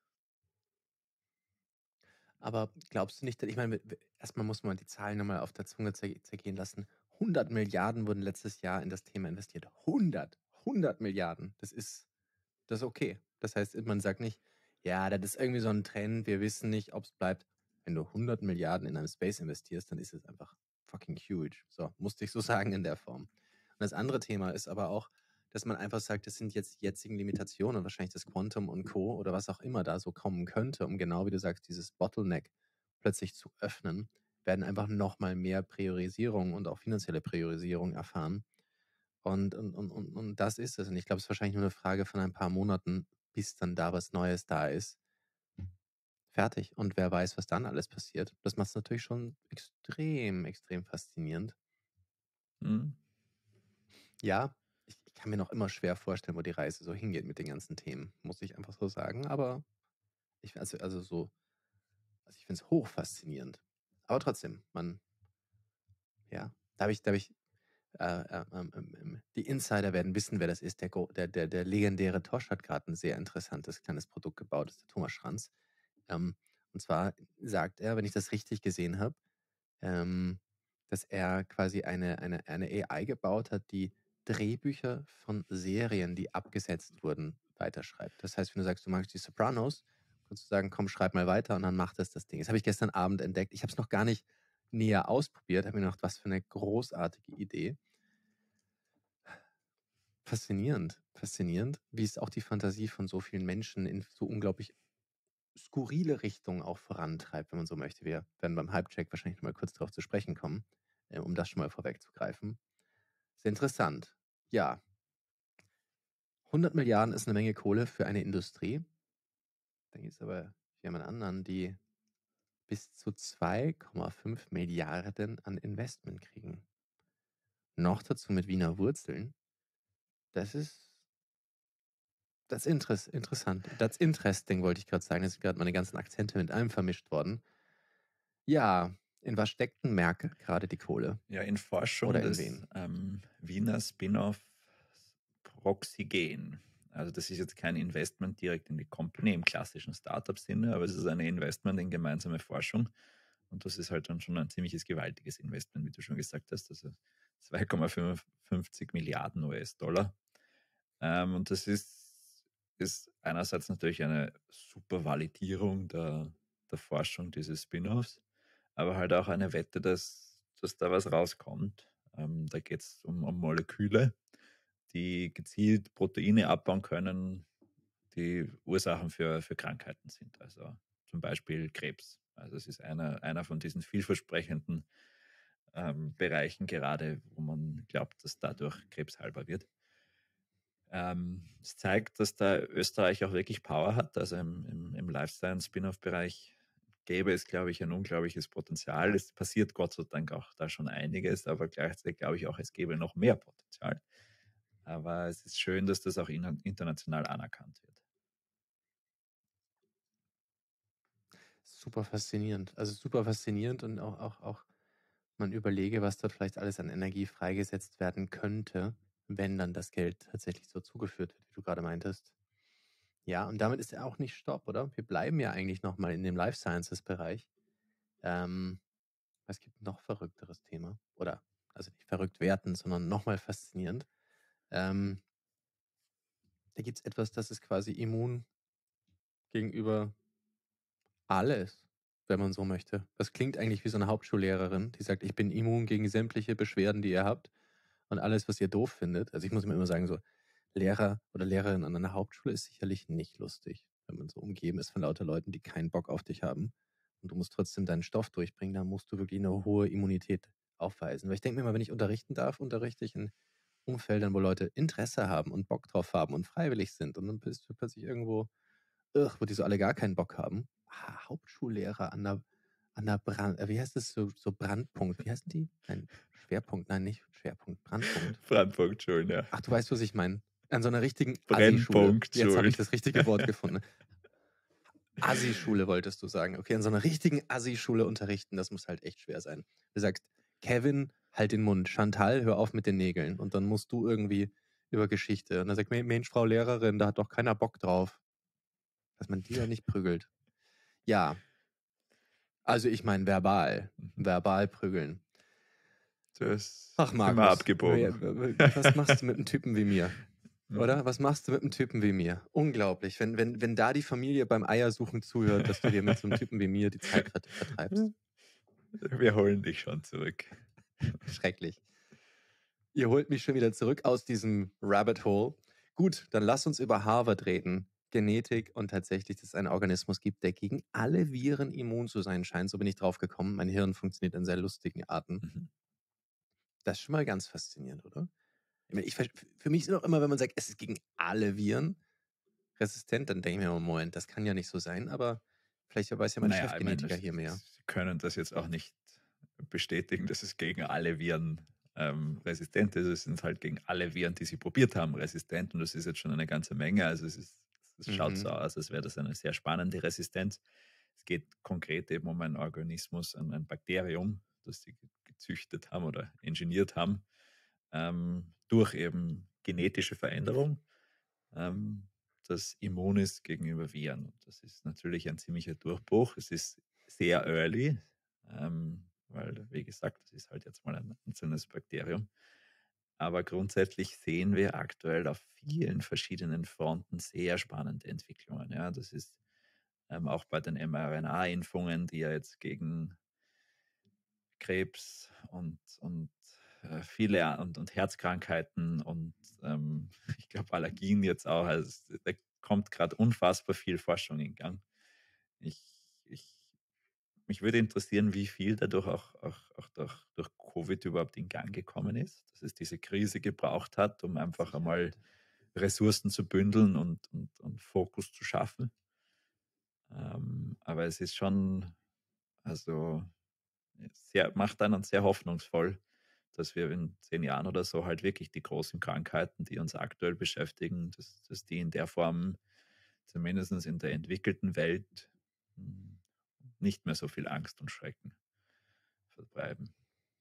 Aber glaubst du nicht, denn ich meine, w w erst mal muss man die Zahlen noch mal auf der Zunge zer zergehen lassen. hundert Milliarden wurden letztes Jahr in das Thema investiert. hundert, hundert Milliarden. Das ist das ist okay. Das heißt, man sagt nicht: „Ja, das ist irgendwie so 'n Trend, wir wissen nicht, ob's bleibt.“ Wenn du hundert Milliarden in einem Space investierst, dann ist es einfach fucking huge. So, musste ich so sagen in der Form. Und das andere Thema ist aber auch, dass man einfach sagt, das sind jetzt die jetzigen Limitationen, wahrscheinlich das Quantum und Co. oder was auch immer da so kommen könnte, um genau wie du sagst, dieses Bottleneck plötzlich zu öffnen, werden einfach noch mal mehr Priorisierung und auch finanzielle Priorisierung erfahren. Und und und und und das ist es. Und ich glaube, es ist wahrscheinlich nur 'ne Frage von ein paar Monaten, bis dann da was Neues da ist. Fertig. Und wer weiß, was dann alles passiert. Das macht's natürlich schon extrem, extrem faszinierend. Mhm. Ja, ich ich kann mir noch immer schwer vorstellen, wo die Reise so hingeht mit den ganzen Themen, muss ich einfach so sagen. Aber ich also also so also, ich finde es hochfaszinierend. Aber trotzdem, man ja, da habe ich da habe ich äh, äh, ähm, ähm, ähm, die Insider werden wissen, wer das ist. Der gro der der der legendäre Tosh hat grad 'n sehr interessantes kleines Produkt gebaut, das ist der Thomas Schranz. Ähm, und zwar sagt er, wenn ich das richtig gesehen habe, ähm, dass er quasi eine eine eine AI gebaut hat, die Drehbücher von Serien, die abgesetzt wurden, weiterschreibt. Das heißt, wenn du sagst, du magst die Sopranos, kannst du sagen: „Komm, schreib mal weiter“, und dann macht das das Ding. Das habe ich gestern Abend entdeckt. Ich habe es noch gar nicht näher ausprobiert, habe mir gedacht: „Was für 'ne großartige Idee.“ Faszinierend, faszinierend, wie es auch die Fantasie von so vielen Menschen in so unglaublich skurrile Richtungen auch vorantreibt, wenn man so möchte. Wir werden beim Hype-Check wahrscheinlich noch mal kurz drauf zu sprechen kommen, äh, um das schon mal vorwegzugreifen. Sehr interessant. Ja. hundert Milliarden ist 'ne Menge Kohle für eine Industrie. Dann gibt's aber jemand anderen, die bis zu zwei Komma fünf Milliarden an Investment kriegen. Noch dazu mit Wiener Wurzeln. Das ist das Interess interessant. Das interesting wollte ich gerade sagen. Da sind gerade meine ganzen Akzente mit allem vermischt worden. Ja, in was steckt 'n Merkel gerade die Kohle? Ja, in Forschung Oder in des wen? ähm, Wiener Spin-off Proxigen. Also das ist jetzt kein Investment direkt in die Company im klassischen Startup-Sinne, aber es ist ein Investment in gemeinsame Forschung. Und das ist halt dann schon ein ziemliches gewaltiges Investment, wie du schon gesagt hast. Also zwei Komma fünfundfünfzig Milliarden U S-Dollar. Ähm, und das ist, ist einerseits natürlich eine super Validierung der, der Forschung dieses Spin-offs, aber halt auch eine Wette, dass, dass da was rauskommt. Ähm, da geht es um, um Moleküle, die gezielt Proteine abbauen können, die Ursachen für, für Krankheiten sind. Also zum Beispiel Krebs. Also es ist einer, einer von diesen vielversprechenden ähm, Bereichen gerade, wo man glaubt, dass dadurch Krebs heilbar wird. Ähm, es zeigt, dass da Österreich auch wirklich Power hat. Also im, im, im Life Science Spin-off-Bereich gäbe es, glaube ich, ein unglaubliches Potenzial. Es passiert Gott sei Dank auch da schon einiges, aber gleichzeitig glaube ich auch, es gäbe noch mehr Potenzial. Aber es ist schön, dass das auch in, international anerkannt wird. Super faszinierend. Also super faszinierend und auch, auch, auch man überlege, was dort vielleicht alles an Energie freigesetzt werden könnte, wenn dann das Geld tatsächlich so zugeführt wird, wie du gerade meintest. Ja, und damit ist ja auch nicht Stopp, oder? Wir bleiben ja eigentlich nochmal in dem Life Sciences-Bereich. Ähm, es gibt ein noch verrückteres Thema. Oder, also nicht verrückt werten, sondern nochmal faszinierend. Ähm, da gibt es etwas, das ist quasi immun gegenüber alles, wenn man so möchte. Das klingt eigentlich wie so eine Hauptschullehrerin, die sagt, ich bin immun gegen sämtliche Beschwerden, die ihr habt und alles, was ihr doof findet. Also ich muss mir immer sagen, so Lehrer oder Lehrerin an einer Hauptschule ist sicherlich nicht lustig, wenn man so umgeben ist von lauter Leuten, die keinen Bock auf dich haben und du musst trotzdem deinen Stoff durchbringen, da musst du wirklich eine hohe Immunität aufweisen. Weil ich denke mir immer, wenn ich unterrichten darf, unterrichte ich in Umfeldern, wo Leute Interesse haben und Bock drauf haben und freiwillig sind und dann bist du plötzlich irgendwo Ugh, wo die so alle gar keinen Bock haben. Ah, Hauptschullehrer an der, an der Brand, äh, wie heißt das so, so Brandpunkt? Wie heißen die? Nein, Schwerpunkt, nein, nicht Schwerpunkt, Brandpunkt. Brandpunkt, Schulen, ja. Ach, du weißt, was ich meine. An so einer richtigen Assi-Schule. Brennpunkt, Jetzt habe Schulen. ich das richtige Wort gefunden. Assi-Schule wolltest du sagen. Okay, an so einer richtigen Assi-Schule unterrichten, das muss halt echt schwer sein. Du sagst, Kevin, halt den Mund. Chantal, hör auf mit den Nägeln. Und dann musst du irgendwie über Geschichte. Und dann sagt Mensch, Frau Lehrerin, da hat doch keiner Bock drauf. Dass man die da nicht prügelt. Ja, also ich meine verbal. Mhm. Verbal prügeln. Das Ach, sind wir Markus, abgebogen. was machst du mit einem Typen wie mir? Mhm. Oder? Was machst du mit einem Typen wie mir? Unglaublich, wenn, wenn, wenn da die Familie beim Eiersuchen zuhört, dass du dir mit so einem Typen wie mir die Zeit vert- vertreibst. Wir holen dich schon zurück. Schrecklich. Ihr holt mich schon wieder zurück aus diesem Rabbit Hole. Gut, dann lass uns über Harvard reden. Genetik und tatsächlich, dass es einen Organismus gibt, der gegen alle Viren immun zu sein scheint. So bin ich drauf gekommen. Mein Hirn funktioniert in sehr lustigen Arten. Mhm. Das ist schon mal ganz faszinierend, oder? Ich meine, ich, für mich ist es auch immer, wenn man sagt, es ist gegen alle Viren resistent, dann denke ich mir immer, Moment, das kann ja nicht so sein, aber vielleicht weiß ja mein Naja, ich meine, Chefgenetiker das, hier mehr. Sie können das jetzt auch nicht bestätigen, dass es gegen alle Viren ähm, resistent ist. Es sind halt gegen alle Viren, die Sie probiert haben, resistent und das ist jetzt schon eine ganze Menge. Also es, ist, es schaut Mhm. so aus, als wäre das eine sehr spannende Resistenz. Es geht konkret eben um einen Organismus, ein, ein Bakterium, das Sie gezüchtet haben oder ingeniert haben, ähm, durch eben genetische Veränderung, ähm, das immun ist gegenüber Viren. Und das ist natürlich ein ziemlicher Durchbruch. Es ist sehr early, ähm, weil, wie gesagt, das ist halt jetzt mal ein einzelnes Bakterium. Aber grundsätzlich sehen wir aktuell auf vielen verschiedenen Fronten sehr spannende Entwicklungen. Ja, das ist ähm, auch bei den mRNA-Impfungen, die ja jetzt gegen Krebs und, und äh, viele und, und Herzkrankheiten und ähm, ich glaube Allergien jetzt auch. Also da kommt gerade unfassbar viel Forschung in Gang. Ich, ich, mich würde interessieren, wie viel dadurch auch, auch, auch durch, durch Covid überhaupt in Gang gekommen ist, dass es diese Krise gebraucht hat, um einfach einmal Sicherheit. Ressourcen zu bündeln und, und, und Fokus zu schaffen. Ähm, aber es ist schon Also, sehr macht einen sehr hoffnungsvoll, dass wir in zehn Jahren oder so halt wirklich die großen Krankheiten, die uns aktuell beschäftigen, dass dass die in der Form zumindest in der entwickelten Welt, hm, nicht mehr so viel Angst und Schrecken verbreiten.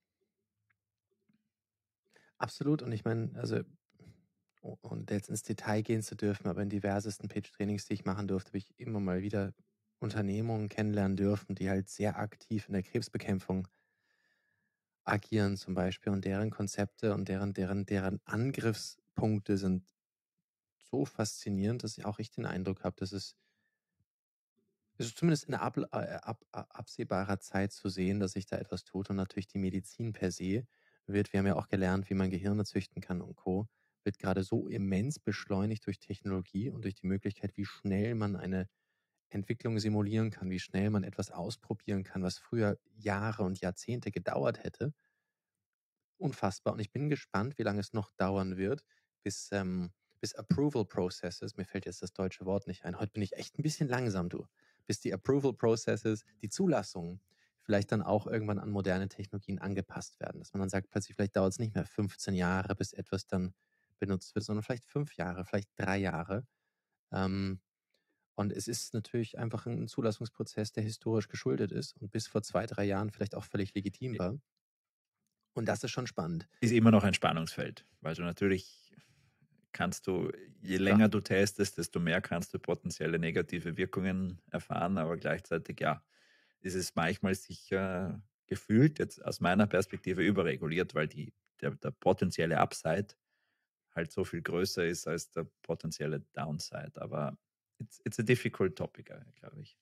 Absolut. Und ich meine, also, o und jetzt ins Detail gehen zu dürfen, aber in diversesten Pitch-Trainings, die ich machen durfte, habe ich immer mal wieder Unternehmungen kennenlernen dürfen, die halt sehr aktiv in der Krebsbekämpfung agieren zum Beispiel und deren Konzepte und deren deren deren Angriffspunkte sind so faszinierend, dass ich auch echt den Eindruck habe, dass es es ist zumindest in abl äh, ab a absehbarer Zeit zu sehen, dass sich da etwas tut und natürlich die Medizin per se wird wir haben ja auch gelernt, wie man Gehirne züchten kann und Co., wird gerade so immens beschleunigt durch Technologie und durch die Möglichkeit, wie schnell man eine Entwicklung simulieren kann, wie schnell man etwas ausprobieren kann, was früher Jahre und Jahrzehnte gedauert hätte. Unfassbar. Und ich bin gespannt, wie lange es noch dauern wird, bis, ähm bis Approval Processes mir fällt jetzt das deutsche Wort nicht ein. Heute bin ich echt ein bisschen langsam, du. Bis die Approval Processes, die Zulassungen vielleicht dann auch irgendwann an moderne Technologien angepasst werden. Dass man dann sagt, plötzlich vielleicht dauert es nicht mehr fünfzehn Jahre, bis etwas dann benutzt wird, sondern vielleicht fünf Jahre, vielleicht drei Jahre. Ähm, und es ist natürlich einfach ein Zulassungsprozess, der historisch geschuldet ist und bis vor zwei, drei Jahren vielleicht auch völlig legitim war. Und das ist schon spannend. Ist immer noch ein Spannungsfeld, weil du natürlich kannst du je Klar. länger du testest, desto mehr kannst du potenzielle negative Wirkungen erfahren, aber gleichzeitig, ja, ist es manchmal sicher gefühlt jetzt aus meiner Perspektive überreguliert, weil die der der potenzielle Upside halt so viel größer ist als der potenzielle Downside. Aber it's it's a difficult topic, äh, glaube ich.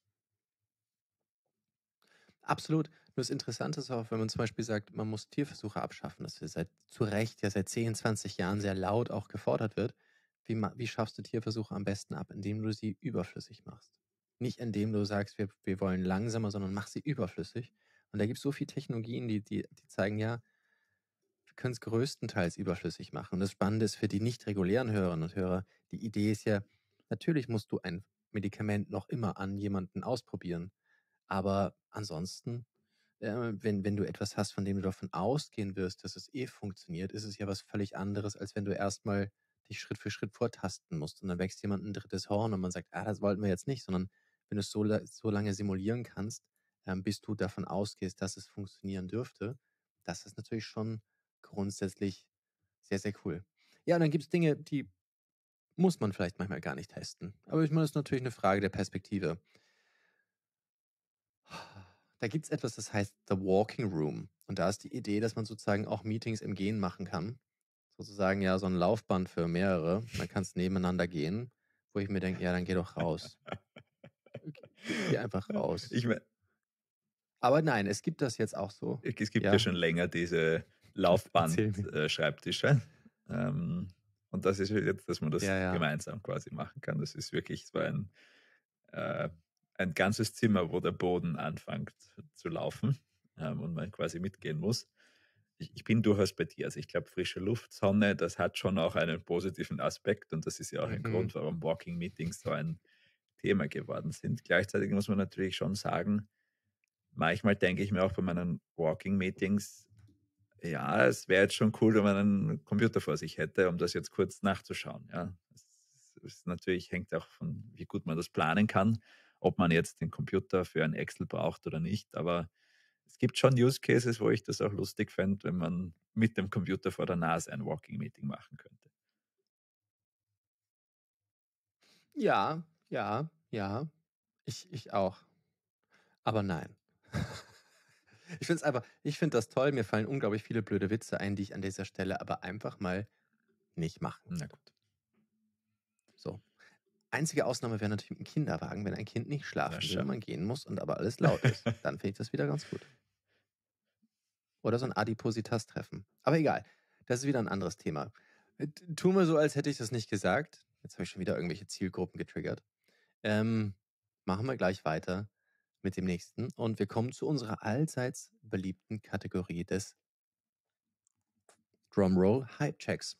Absolut. Nur das Interessante ist auch, wenn man zum Beispiel sagt, man muss Tierversuche abschaffen, dass wir seit zu Recht ja seit zehn, zwanzig Jahren sehr laut auch gefordert wird. Wie, ma- wie schaffst du Tierversuche am besten ab? Indem du sie überflüssig machst. Nicht indem du sagst, wir, wir wollen langsamer, sondern mach sie überflüssig. Und da gibt es so viele Technologien, die, die, die zeigen, ja, wir können es größtenteils überflüssig machen. Und das Spannende ist für die nicht regulären Hörerinnen und Hörer, die Idee ist ja, natürlich musst du ein Medikament noch immer an jemanden ausprobieren. Aber ansonsten, äh, wenn, wenn du etwas hast, von dem du davon ausgehen wirst, dass es eh funktioniert, ist es ja was völlig anderes, als wenn du erstmal dich Schritt für Schritt vortasten musst und dann wächst jemand ein drittes Horn und man sagt, ah, das wollten wir jetzt nicht, sondern wenn du es so, la- so lange simulieren kannst, ähm, bis du davon ausgehst, dass es funktionieren dürfte, das ist natürlich schon grundsätzlich sehr, sehr cool. Ja, und dann gibt es Dinge, die muss man vielleicht manchmal gar nicht testen. Aber ich meine, das ist natürlich eine Frage der Perspektive. Da gibt es etwas, das heißt The Walking Room. Und da ist die Idee, dass man sozusagen auch Meetings im Gehen machen kann. Sozusagen ja so ein Laufband für mehrere. Man kann es nebeneinander gehen, wo ich mir denke, ja, dann geh doch raus. Geh, geh einfach raus. Ich meine, Aber nein, es gibt das jetzt auch so. es gibt ja Ja, schon länger diese erzähl mir. Laufband-Schreibtische. Ähm, und das ist halt jetzt, dass man das Ja, ja. gemeinsam quasi machen kann. Das ist wirklich so ein, äh, ein ganzes Zimmer, wo der Boden anfängt zu laufen, ähm, und man quasi mitgehen muss. Ich, ich bin durchaus bei dir. Also ich glaube, frische Luft, Sonne, das hat schon auch einen positiven Aspekt und das ist ja auch ein Mhm. Grund, warum Walking Meetings so ein Thema geworden sind. Gleichzeitig muss man natürlich schon sagen, manchmal denke ich mir auch bei meinen Walking Meetings, ja, es wäre jetzt schon cool, wenn man einen Computer vor sich hätte, um das jetzt kurz nachzuschauen. Ja, es ist natürlich hängt auch von, wie gut man das planen kann, ob man jetzt den Computer für ein Excel braucht oder nicht. Aber es gibt schon Use Cases, wo ich das auch lustig fände, wenn man mit dem Computer vor der Nase ein Walking Meeting machen könnte. Ja, ja, ja. Ich, ich auch. Aber nein. Ich finde es einfach, ich finde das toll. Mir fallen unglaublich viele blöde Witze ein, die ich an dieser Stelle aber einfach mal nicht machen Na würde. gut, So. Einzige Ausnahme wäre natürlich mit dem Kinderwagen, wenn ein Kind nicht na schlafen will schau. und man gehen muss und aber alles laut ist. Dann finde ich das wieder ganz gut. Oder so ein Adipositas-Treffen. Aber egal, das ist wieder ein anderes Thema. Äh, t- Tun wir so, als hätte ich das nicht gesagt. Jetzt habe ich schon wieder irgendwelche Zielgruppen getriggert. Ähm, Machen wir gleich weiter mit dem nächsten. Und wir kommen zu unserer allseits beliebten Kategorie des Drumroll Hype-Checks.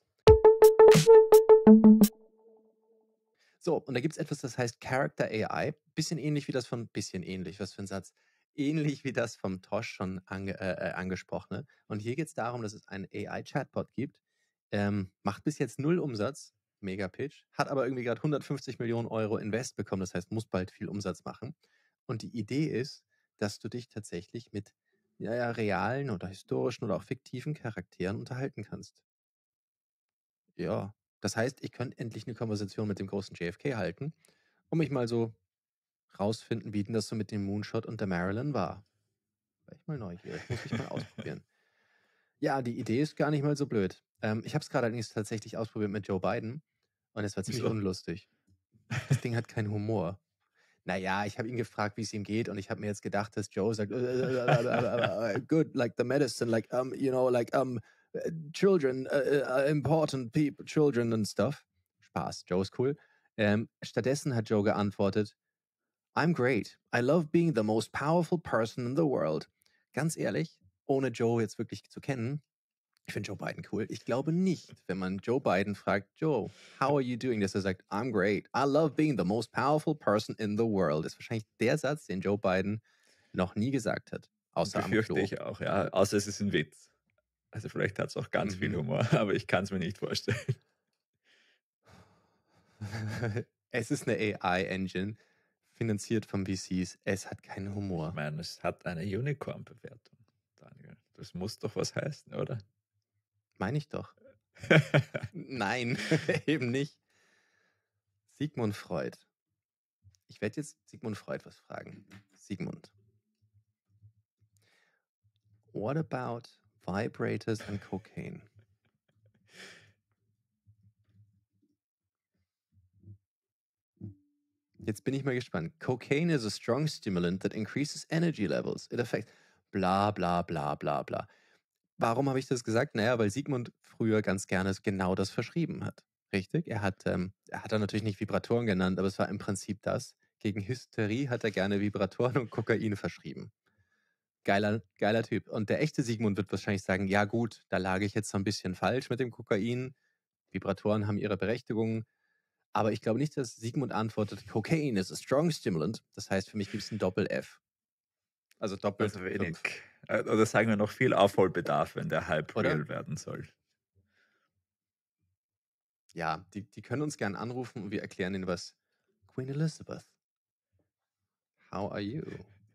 So, und da gibt es etwas, das heißt Character A I. Bisschen ähnlich wie das von, bisschen ähnlich, was für ein Satz. ähnlich wie das vom Tosh schon ange, äh, äh, angesprochene. Und hier geht es darum, dass es einen A I-Chatbot gibt, ähm, macht bis jetzt null Umsatz, mega Pitch, hat aber irgendwie gerade hundertfünfzig Millionen Euro Invest bekommen, das heißt, muss bald viel Umsatz machen. Und die Idee ist, dass du dich tatsächlich mit ja, ja, realen oder historischen oder auch fiktiven Charakteren unterhalten kannst. Ja, das heißt, ich könnte endlich eine Konversation mit dem großen J F K halten und mich mal so rausfinden, wie denn das so mit dem Moonshot und der Marilyn war. War ich mal neugierig, muss ich mal ausprobieren. Ja, die Idee ist gar nicht mal so blöd. Ähm, ich habe es gerade allerdings tatsächlich ausprobiert mit Joe Biden und es war ziemlich Wieso? unlustig. Das Ding hat keinen Humor. Naja, ich habe ihn gefragt, wie es ihm geht und ich habe mir jetzt gedacht, dass Joe sagt, good, like the medicine, like, um, you know, like, um, children, uh, important people, children and stuff. Spaß, Joe ist cool. Ähm, stattdessen hat Joe geantwortet, I'm great. I love being the most powerful person in the world. Ganz ehrlich, ohne Joe jetzt wirklich zu kennen, ich finde Joe Biden cool. Ich glaube nicht, wenn man Joe Biden fragt, Joe, how are you doing? Dass er sagt, I'm great. I love being the most powerful person in the world. Das ist wahrscheinlich der Satz, den Joe Biden noch nie gesagt hat. Außer am Befürchte Klo. ich auch, ja. Außer es ist ein Witz. Also vielleicht hat es auch ganz viel Mhm. Humor, aber ich kann es mir nicht vorstellen. Es ist eine A I-Engine, finanziert von V Cs. Es hat keinen Ich Humor. meine, es hat eine Unicorn-Bewertung, Daniel. Das muss doch was heißen, oder? Meine ich doch. Nein, eben nicht. Sigmund Freud. Ich werde jetzt Sigmund Freud was fragen. Sigmund. What about vibrators and cocaine? Jetzt bin ich mal gespannt. Cocaine is a strong stimulant that increases energy levels. It affects bla bla bla bla bla. Warum habe ich das gesagt? Naja, weil Sigmund früher ganz gerne genau das verschrieben hat. Richtig? Er hat, ähm, er hat dann natürlich nicht Vibratoren genannt, aber es war im Prinzip das. Gegen Hysterie hat er gerne Vibratoren und Kokain verschrieben. Geiler, geiler Typ. Und der echte Sigmund wird wahrscheinlich sagen, ja gut, da lag ich jetzt so ein bisschen falsch mit dem Kokain. Vibratoren haben ihre Berechtigung. Aber ich glaube nicht, dass Sigmund antwortet, Cocaine is a strong stimulant. Das heißt, für mich gibt es ein Doppel-F. Also doppelt Also wenig. fünf. Äh, Oder sagen wir noch viel Aufholbedarf, wenn der Hype Oder? real werden soll. Ja, die, die können uns gern anrufen und wir erklären ihnen was. Queen Elizabeth, how are you?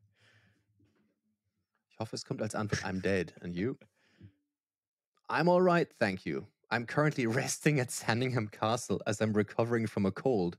Ich hoffe, es kommt als Antwort, I'm dead. And you? I'm all right, thank you. I'm currently resting at Sandringham Castle as I'm recovering from a cold.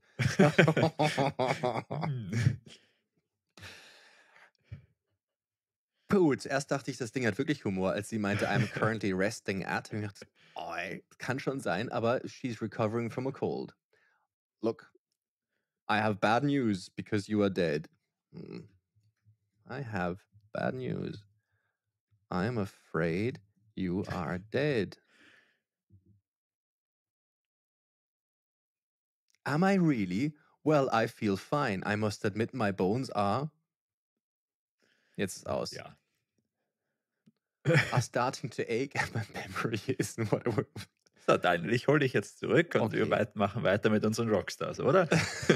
Puh, zuerst dachte ich, das Ding hat wirklich Humor, als sie meinte, I'm currently resting at. Und ich dachte, oh, ey, kann schon sein, aber she's recovering from a cold. Look, I have bad news because you are dead. Hmm. I have bad news. I'm afraid you are dead. Am I really? Well, I feel fine. I must admit my bones are. Jetzt ist aus. Ja. Are starting to ache and my memory isn't what it was. So, Daniel, ich hole dich jetzt zurück und Okay. wir weit machen weiter mit unseren Rockstars, oder?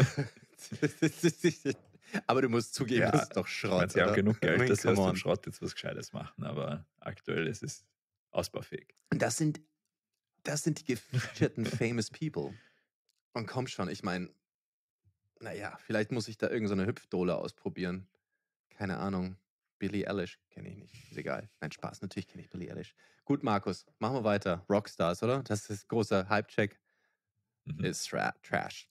Aber du musst zugeben, Ja, das ist doch ich Schrott, meine, sie haben oder? genug I Geld, mean, dass sie aus come dem on. Schrott jetzt was Gescheites machen, aber aktuell ist es ausbaufähig. Und das sind, das sind die gefeaturten famous people. Und komm schon, ich meine, naja, vielleicht muss ich da irgendeine so Hüpfdohle ausprobieren. Keine Ahnung. Billie Eilish kenne ich nicht. Ist egal. Nein, Spaß. Natürlich kenne ich Billie Eilish. Gut, Markus, machen wir weiter. Rockstars, oder? Das ist großer Hype-Check. Mhm. Ist tra Trash.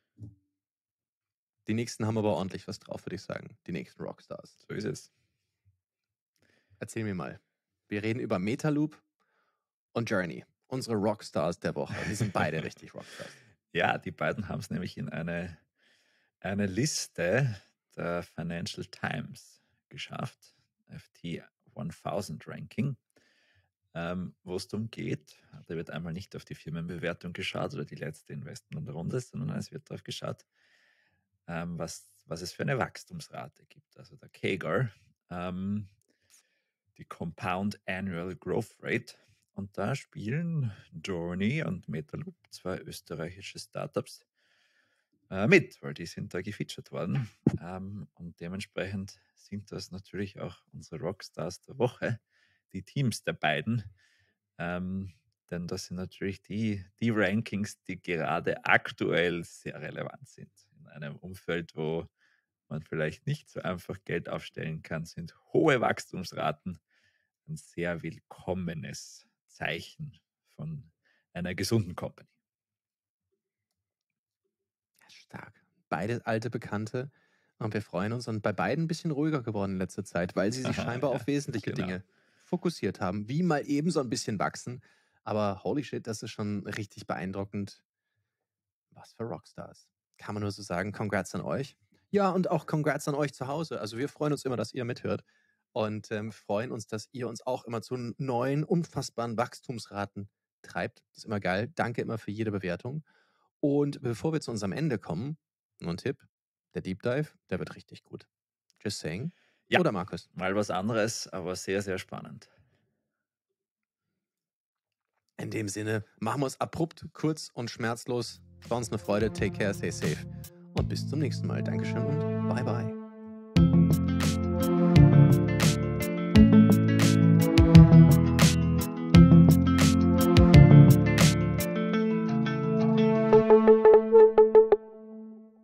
Die nächsten haben aber ordentlich was drauf, würde ich sagen. Die nächsten Rockstars. So ist es. Erzähl mir mal. Wir reden über Metaloop und Journey. Unsere Rockstars der Woche. Die sind beide richtig Rockstars. Ja, die beiden haben es nämlich in eine, eine Liste der Financial Times geschafft, F T tausend Ranking, ähm, wo es darum geht, da wird einmal nicht auf die Firmenbewertung geschaut oder die letzte Investmentrunde, sondern es wird darauf geschaut, ähm, was, was es für eine Wachstumsrate gibt. Also der C A G R, ähm, die Compound Annual Growth Rate. Und da spielen Journey und Metaloop, zwei österreichische Startups, äh, mit, weil die sind da gefeatured worden. Ähm, und dementsprechend sind das natürlich auch unsere Rockstars der Woche, die Teams der beiden. Ähm, denn das sind natürlich die, die Rankings, die gerade aktuell sehr relevant sind. In einem Umfeld, wo man vielleicht nicht so einfach Geld aufstellen kann, sind hohe Wachstumsraten ein sehr willkommenes Zeichen von einer gesunden Company. Stark. Beide alte Bekannte. Und wir freuen uns. Und bei beiden ein bisschen ruhiger geworden in letzter Zeit, weil sie sich scheinbar Ja, auf wesentliche genau. Dinge fokussiert haben, wie mal eben so ein bisschen wachsen. Aber holy shit, das ist schon richtig beeindruckend. Was für Rockstars. Kann man nur so sagen. Congrats an euch. Ja, und auch Congrats an euch zu Hause. Also wir freuen uns immer, dass ihr mithört. Und ähm, freuen uns, dass ihr uns auch immer zu neuen, unfassbaren Wachstumsraten treibt. Das ist immer geil. Danke immer für jede Bewertung. Und bevor wir zu unserem Ende kommen, nur ein Tipp. Der Deep Dive, der wird richtig gut. Just saying. Ja, Oder Markus? mal was anderes, aber sehr, sehr spannend. In dem Sinne, machen wir es abrupt, kurz und schmerzlos. War uns eine Freude. Take care, stay safe. Und bis zum nächsten Mal. Dankeschön und bye bye.